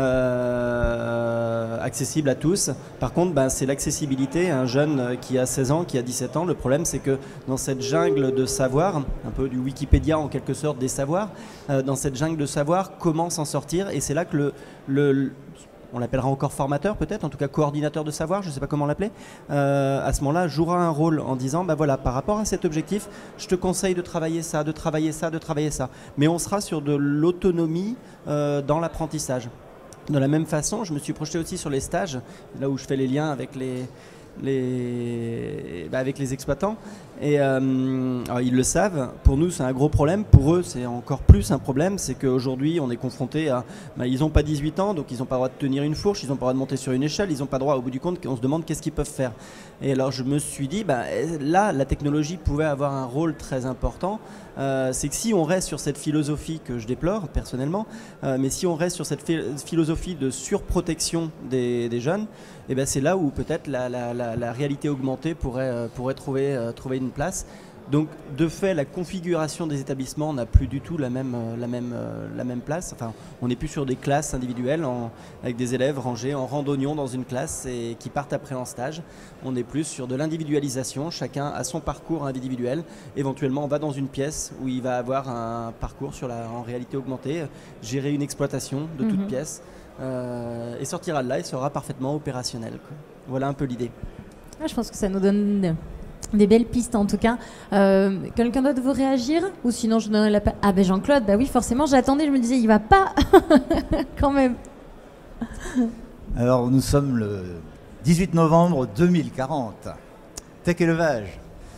euh, accessible à tous. Par contre, ben, c'est l'accessibilité. Un jeune qui a seize ans, qui a dix-sept ans, le problème c'est que dans cette jungle de savoir, un peu du Wikipédia en quelque sorte des savoirs, euh, dans cette jungle de savoir, comment s'en sortir? Et c'est là que le, le, le- on l'appellera encore formateur peut-être, en tout cas coordinateur de savoir, je ne sais pas comment l'appeler, euh, à ce moment-là jouera un rôle en disant, bah voilà, par rapport à cet objectif, je te conseille de travailler ça, de travailler ça, de travailler ça. Mais on sera sur de l'autonomie euh, dans l'apprentissage. De la même façon, je me suis projeté aussi sur les stages, là où je fais les liens avec les, les, bah, avec les exploitants. Et euh, alors, ils le savent, pour nous c'est un gros problème, pour eux c'est encore plus un problème, c'est qu'aujourd'hui on est confronté à, bah, ils n'ont pas dix-huit ans, donc ils n'ont pas le droit de tenir une fourche, ils n'ont pas le droit de monter sur une échelle, ils n'ont pas le droit, au bout du compte, on se demande qu'est-ce qu'ils peuvent faire. Et alors je me suis dit, bah, là la technologie pouvait avoir un rôle très important, euh, c'est que si on reste sur cette philosophie que je déplore personnellement, euh, mais si on reste sur cette phi- philosophie de surprotection des, des jeunes, et ben c'est là où peut-être la, la, la, la réalité augmentée pourrait, euh, pourrait trouver, euh, trouver une place. Donc de fait, la configuration des établissements n'a plus du tout la même, euh, la même, euh, la même place. Enfin, on n'est plus sur des classes individuelles en- avec des élèves rangés en rang d'oignon dans une classe et qui partent après en stage. On est plus sur de l'individualisation. Chacun a son parcours individuel. Éventuellement, on va dans une pièce où il va avoir un parcours sur la, en réalité augmentée, gérer une exploitation de toute Mhm. pièce euh, et sortira de là et sera parfaitement opérationnel, quoi. Voilà un peu l'idée. Ah, je pense que ça nous donne des belles pistes en tout cas. Euh, Quelqu'un d'autre veut réagir? Ou sinon je donne la pa- Ah ben Jean-Claude, bah oui forcément, j'attendais, je me disais il va pas quand même. Alors nous sommes le dix-huit novembre deux mille quarante. Tech Élevage.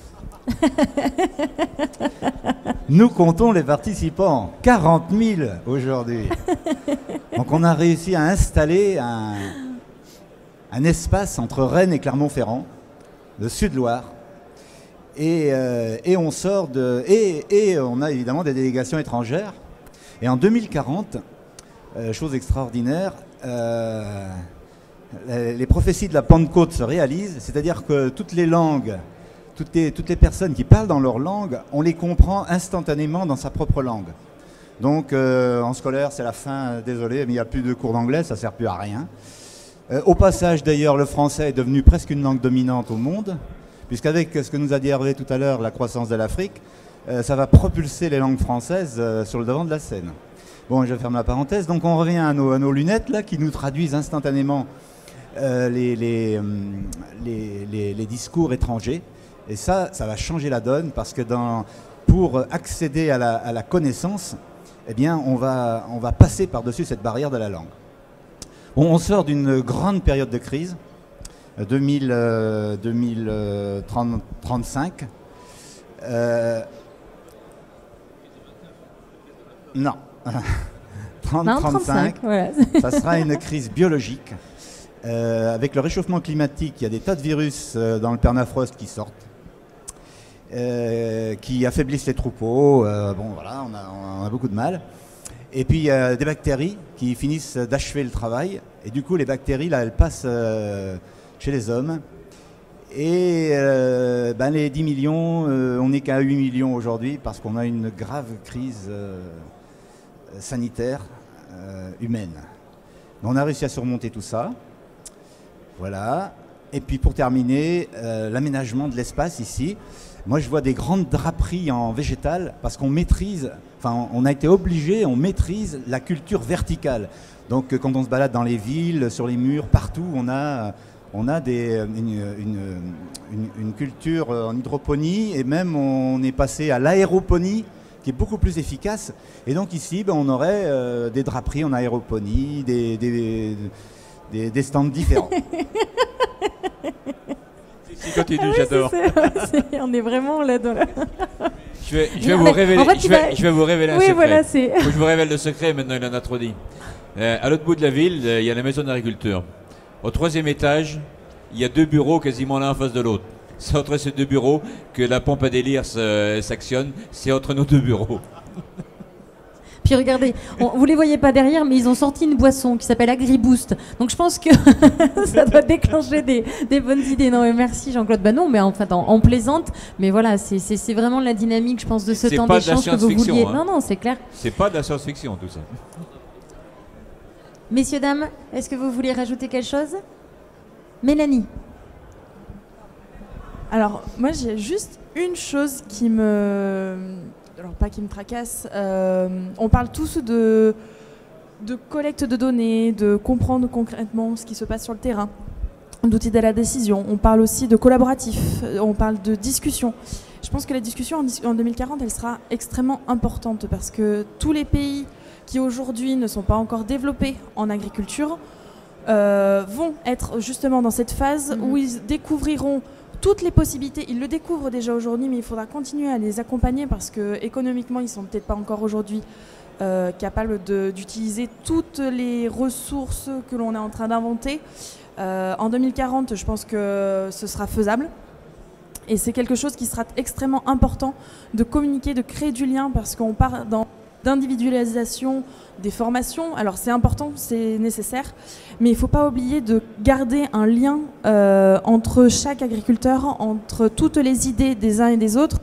Nous comptons les participants, quarante mille aujourd'hui. Donc on a réussi à installer un, un espace entre Rennes et Clermont-Ferrand, le Sud-Loire. Et, euh, et on sort de. Et, et on a évidemment des délégations étrangères. Et en deux mille quarante, euh, chose extraordinaire, euh, les, les prophéties de la Pentecôte se réalisent, c'est-à-dire que toutes les langues, toutes les, toutes les personnes qui parlent dans leur langue, on les comprend instantanément dans sa propre langue. Donc euh, en scolaire, c'est la fin, désolé, mais il n'y a plus de cours d'anglais, ça ne sert plus à rien. Euh, au passage, d'ailleurs, le français est devenu presque une langue dominante au monde, puisqu'avec ce que nous a dit Hervé tout à l'heure, la croissance de l'Afrique, euh, ça va propulser les langues françaises euh, sur le devant de la scène. Bon, je ferme la parenthèse. Donc on revient à nos, à nos lunettes là, qui nous traduisent instantanément euh, les, les, hum, les, les- les discours étrangers. Et ça, ça va changer la donne, parce que dans, pour accéder à la, à la connaissance, eh bien, on va, on va passer par-dessus cette barrière de la langue. Bon, on sort d'une grande période de crise, euh, deux mille, euh, deux mille trente, trente-cinq. Euh, non. trente, Non, trente-cinq, trente-cinq, voilà. ça sera une crise biologique. Euh, avec le réchauffement climatique, il y a des tas de virus euh, dans le permafrost qui sortent, euh, qui affaiblissent les troupeaux. Euh, bon, voilà, on a, on a beaucoup de mal. Et puis il y a des bactéries qui finissent d'achever le travail. Et du coup, les bactéries, là, elles passent euh, chez les hommes. Et euh, ben, les dix millions, euh, on n'est qu'à huit millions aujourd'hui, parce qu'on a une grave crise euh, sanitaire euh, humaine. Mais on a réussi à surmonter tout ça. Voilà. et puis pour terminer, euh, l'aménagement de l'espace ici. Moi, je vois des grandes draperies en végétal parce qu'on maîtrise, enfin, on a été obligé, on maîtrise la culture verticale. Donc, quand on se balade dans les villes, sur les murs, partout, on a, on a des, une, une, une, une culture en hydroponie et même on est passé à l'aéroponie qui est beaucoup plus efficace. Et donc ici, ben, on aurait euh, des draperies en aéroponie, des, des, des, des stands différents. Continue, Ah oui, j'adore. c'est ça, c'est- on est vraiment là dans la... Je vais, je vais Non, vous mais révéler, en fait, je il vais, va- je vais vous révéler un Oui, secret. voilà, c'est- Faut que je vous révèle le secret, maintenant il en a trop dit. Euh, à l'autre bout de la ville, euh, il y a la maison d'agriculture. Au troisième étage, il y a deux bureaux quasiment l'un en face de l'autre. C'est entre ces deux bureaux que la pompe à délire se- s'actionne, c'est entre nos deux bureaux. Puis regardez, on, vous les voyez pas derrière, mais ils ont sorti une boisson qui s'appelle AgriBoost. Donc je pense que ça doit déclencher des, des bonnes idées. Non, mais merci Jean-Claude. Bah non, mais en fait, on, on plaisante. Mais voilà, c'est c'est- c'est vraiment la dynamique, je pense, de ce C'est temps pas de la d'échange que vous science-fiction, vouliez. hein. Non, non, c'est clair. C'est pas de la science-fiction tout ça. Messieurs, dames, est-ce que vous voulez rajouter quelque chose? Mélanie. Alors, moi, j'ai juste une chose qui me... Alors, pas qui me tracasse. euh, on parle tous de, de collecte de données, de comprendre concrètement ce qui se passe sur le terrain, d'outils de la décision. On parle aussi de collaboratif, on parle de discussion. Je pense que la discussion en, dis- en deux mille quarante, elle sera extrêmement importante parce que tous les pays qui aujourd'hui ne sont pas encore développés en agriculture euh, vont être justement dans cette phase où ils découvriront toutes les possibilités. Ils le découvrent déjà aujourd'hui, mais il faudra continuer à les accompagner parce que économiquement, ils sont peut-être pas encore aujourd'hui euh, capables de- d'utiliser toutes les ressources que l'on est en train d'inventer. Euh, en deux mille quarante, je pense que ce sera faisable. Et c'est quelque chose qui sera extrêmement important de communiquer, de créer du lien parce qu'on part dans d'individualisation des formations. Alors c'est important, c'est nécessaire, mais il ne faut pas oublier de garder un lien euh, entre chaque agriculteur, entre toutes les idées des uns et des autres.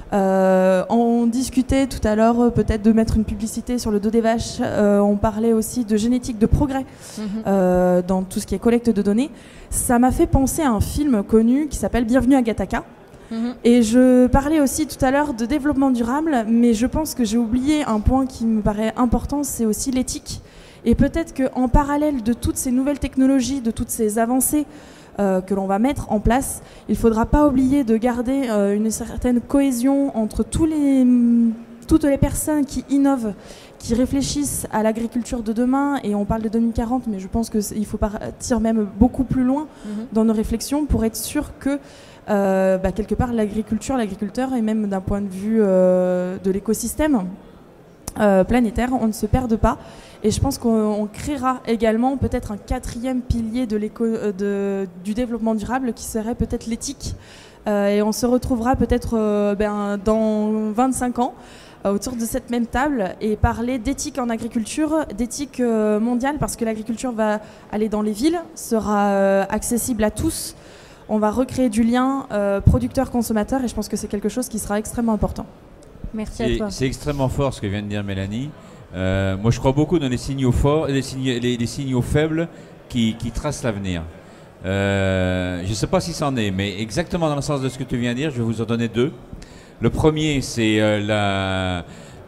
Euh, on discutait tout à l'heure euh, peut-être de mettre une publicité sur le dos des vaches. Euh, on parlait aussi de génétique de progrès Mhm. euh, dans tout ce qui est collecte de données. Ça m'a fait penser à un film connu qui s'appelle Bienvenue à Gattaca. Mhm. Et je parlais aussi tout à l'heure de développement durable, mais je pense que j'ai oublié un point qui me paraît important, c'est aussi l'éthique. Et peut-être qu'en parallèle de toutes ces nouvelles technologies, de toutes ces avancées euh, que l'on va mettre en place, il ne faudra pas oublier de garder euh, une certaine cohésion entre tous les, toutes les personnes qui innovent, qui réfléchissent à l'agriculture de demain. Et on parle de deux mille quarante, mais je pense qu'il faut partir même beaucoup plus loin Mhm. dans nos réflexions pour être sûr que euh, bah, quelque part l'agriculture, l'agriculteur et même d'un point de vue euh, de l'écosystème euh, planétaire, on ne se perde pas. Et je pense qu'on on créera également peut-être un quatrième pilier de l'éco- euh, de- du développement durable qui serait peut-être l'éthique. Euh, et on se retrouvera peut-être euh, ben, dans vingt-cinq ans euh, autour de cette même table et parler d'éthique en agriculture, d'éthique euh, mondiale, parce que l'agriculture va aller dans les villes, sera euh, accessible à tous. On va recréer du lien euh, producteur-consommateur et je pense que c'est quelque chose qui sera extrêmement important. Merci à C'est- toi. C'est extrêmement fort ce que vient de dire Mélanie. Euh, moi, je crois beaucoup dans les signaux forts, les signaux, les, les signaux faibles qui, qui tracent l'avenir. Euh, je ne sais pas si c'en est, mais exactement dans le sens de ce que tu viens de dire, je vais vous en donner deux. Le premier, c'est euh, la,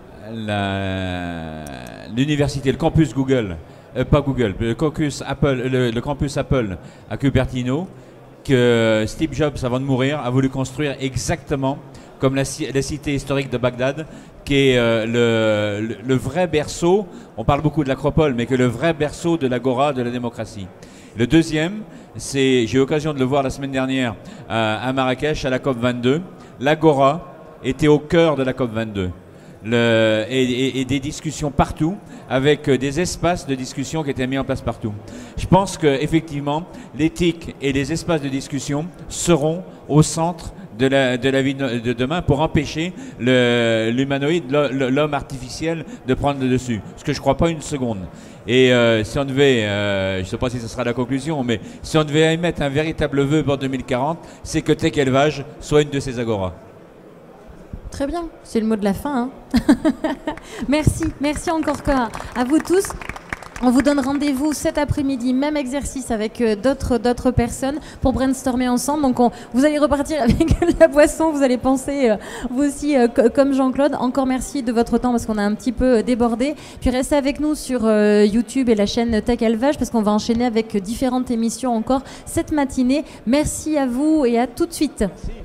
la, l'université, le campus Google, euh, pas Google, le campus Apple, le, le campus Apple à Cupertino, que Steve Jobs, avant de mourir, a voulu construire exactement comme la, ci- la cité historique de Bagdad, qui est euh, le, le- le vrai berceau, on parle beaucoup de l'acropole, mais que le vrai berceau de l'agora de la démocratie. Le deuxième, c'est, j'ai eu l'occasion de le voir la semaine dernière à, à Marrakech, à la COP vingt-deux. L'agora était au cœur de la COP vingt-deux. Le, et, et- et des discussions partout, avec euh, des espaces de discussion qui étaient mis en place partout. Je pense qu'effectivement, l'éthique et les espaces de discussion seront au centre de la, de la vie de de demain pour empêcher le- l'humanoïde, l'ho- l'homme artificiel de prendre le dessus. Ce que je ne crois pas une seconde. Et euh, si on devait, euh, je ne sais pas si ce sera la conclusion, mais si on devait émettre un véritable vœu pour deux mille quarante, c'est que Tech Élevage soit une de ces agoras. Très bien, c'est le mot de la fin. hein. Merci, merci encore à, à vous tous. On vous donne rendez-vous cet après-midi, même exercice avec euh, d'autres d'autres personnes pour brainstormer ensemble. Donc on, vous allez repartir avec la boisson, vous allez penser euh, vous aussi euh, comme Jean-Claude. Encore merci de votre temps parce qu'on a un petit peu débordé. Puis restez avec nous sur euh, YouTube et la chaîne Tech Élevage parce qu'on va enchaîner avec différentes émissions encore cette matinée. Merci à vous et à tout de suite. Merci.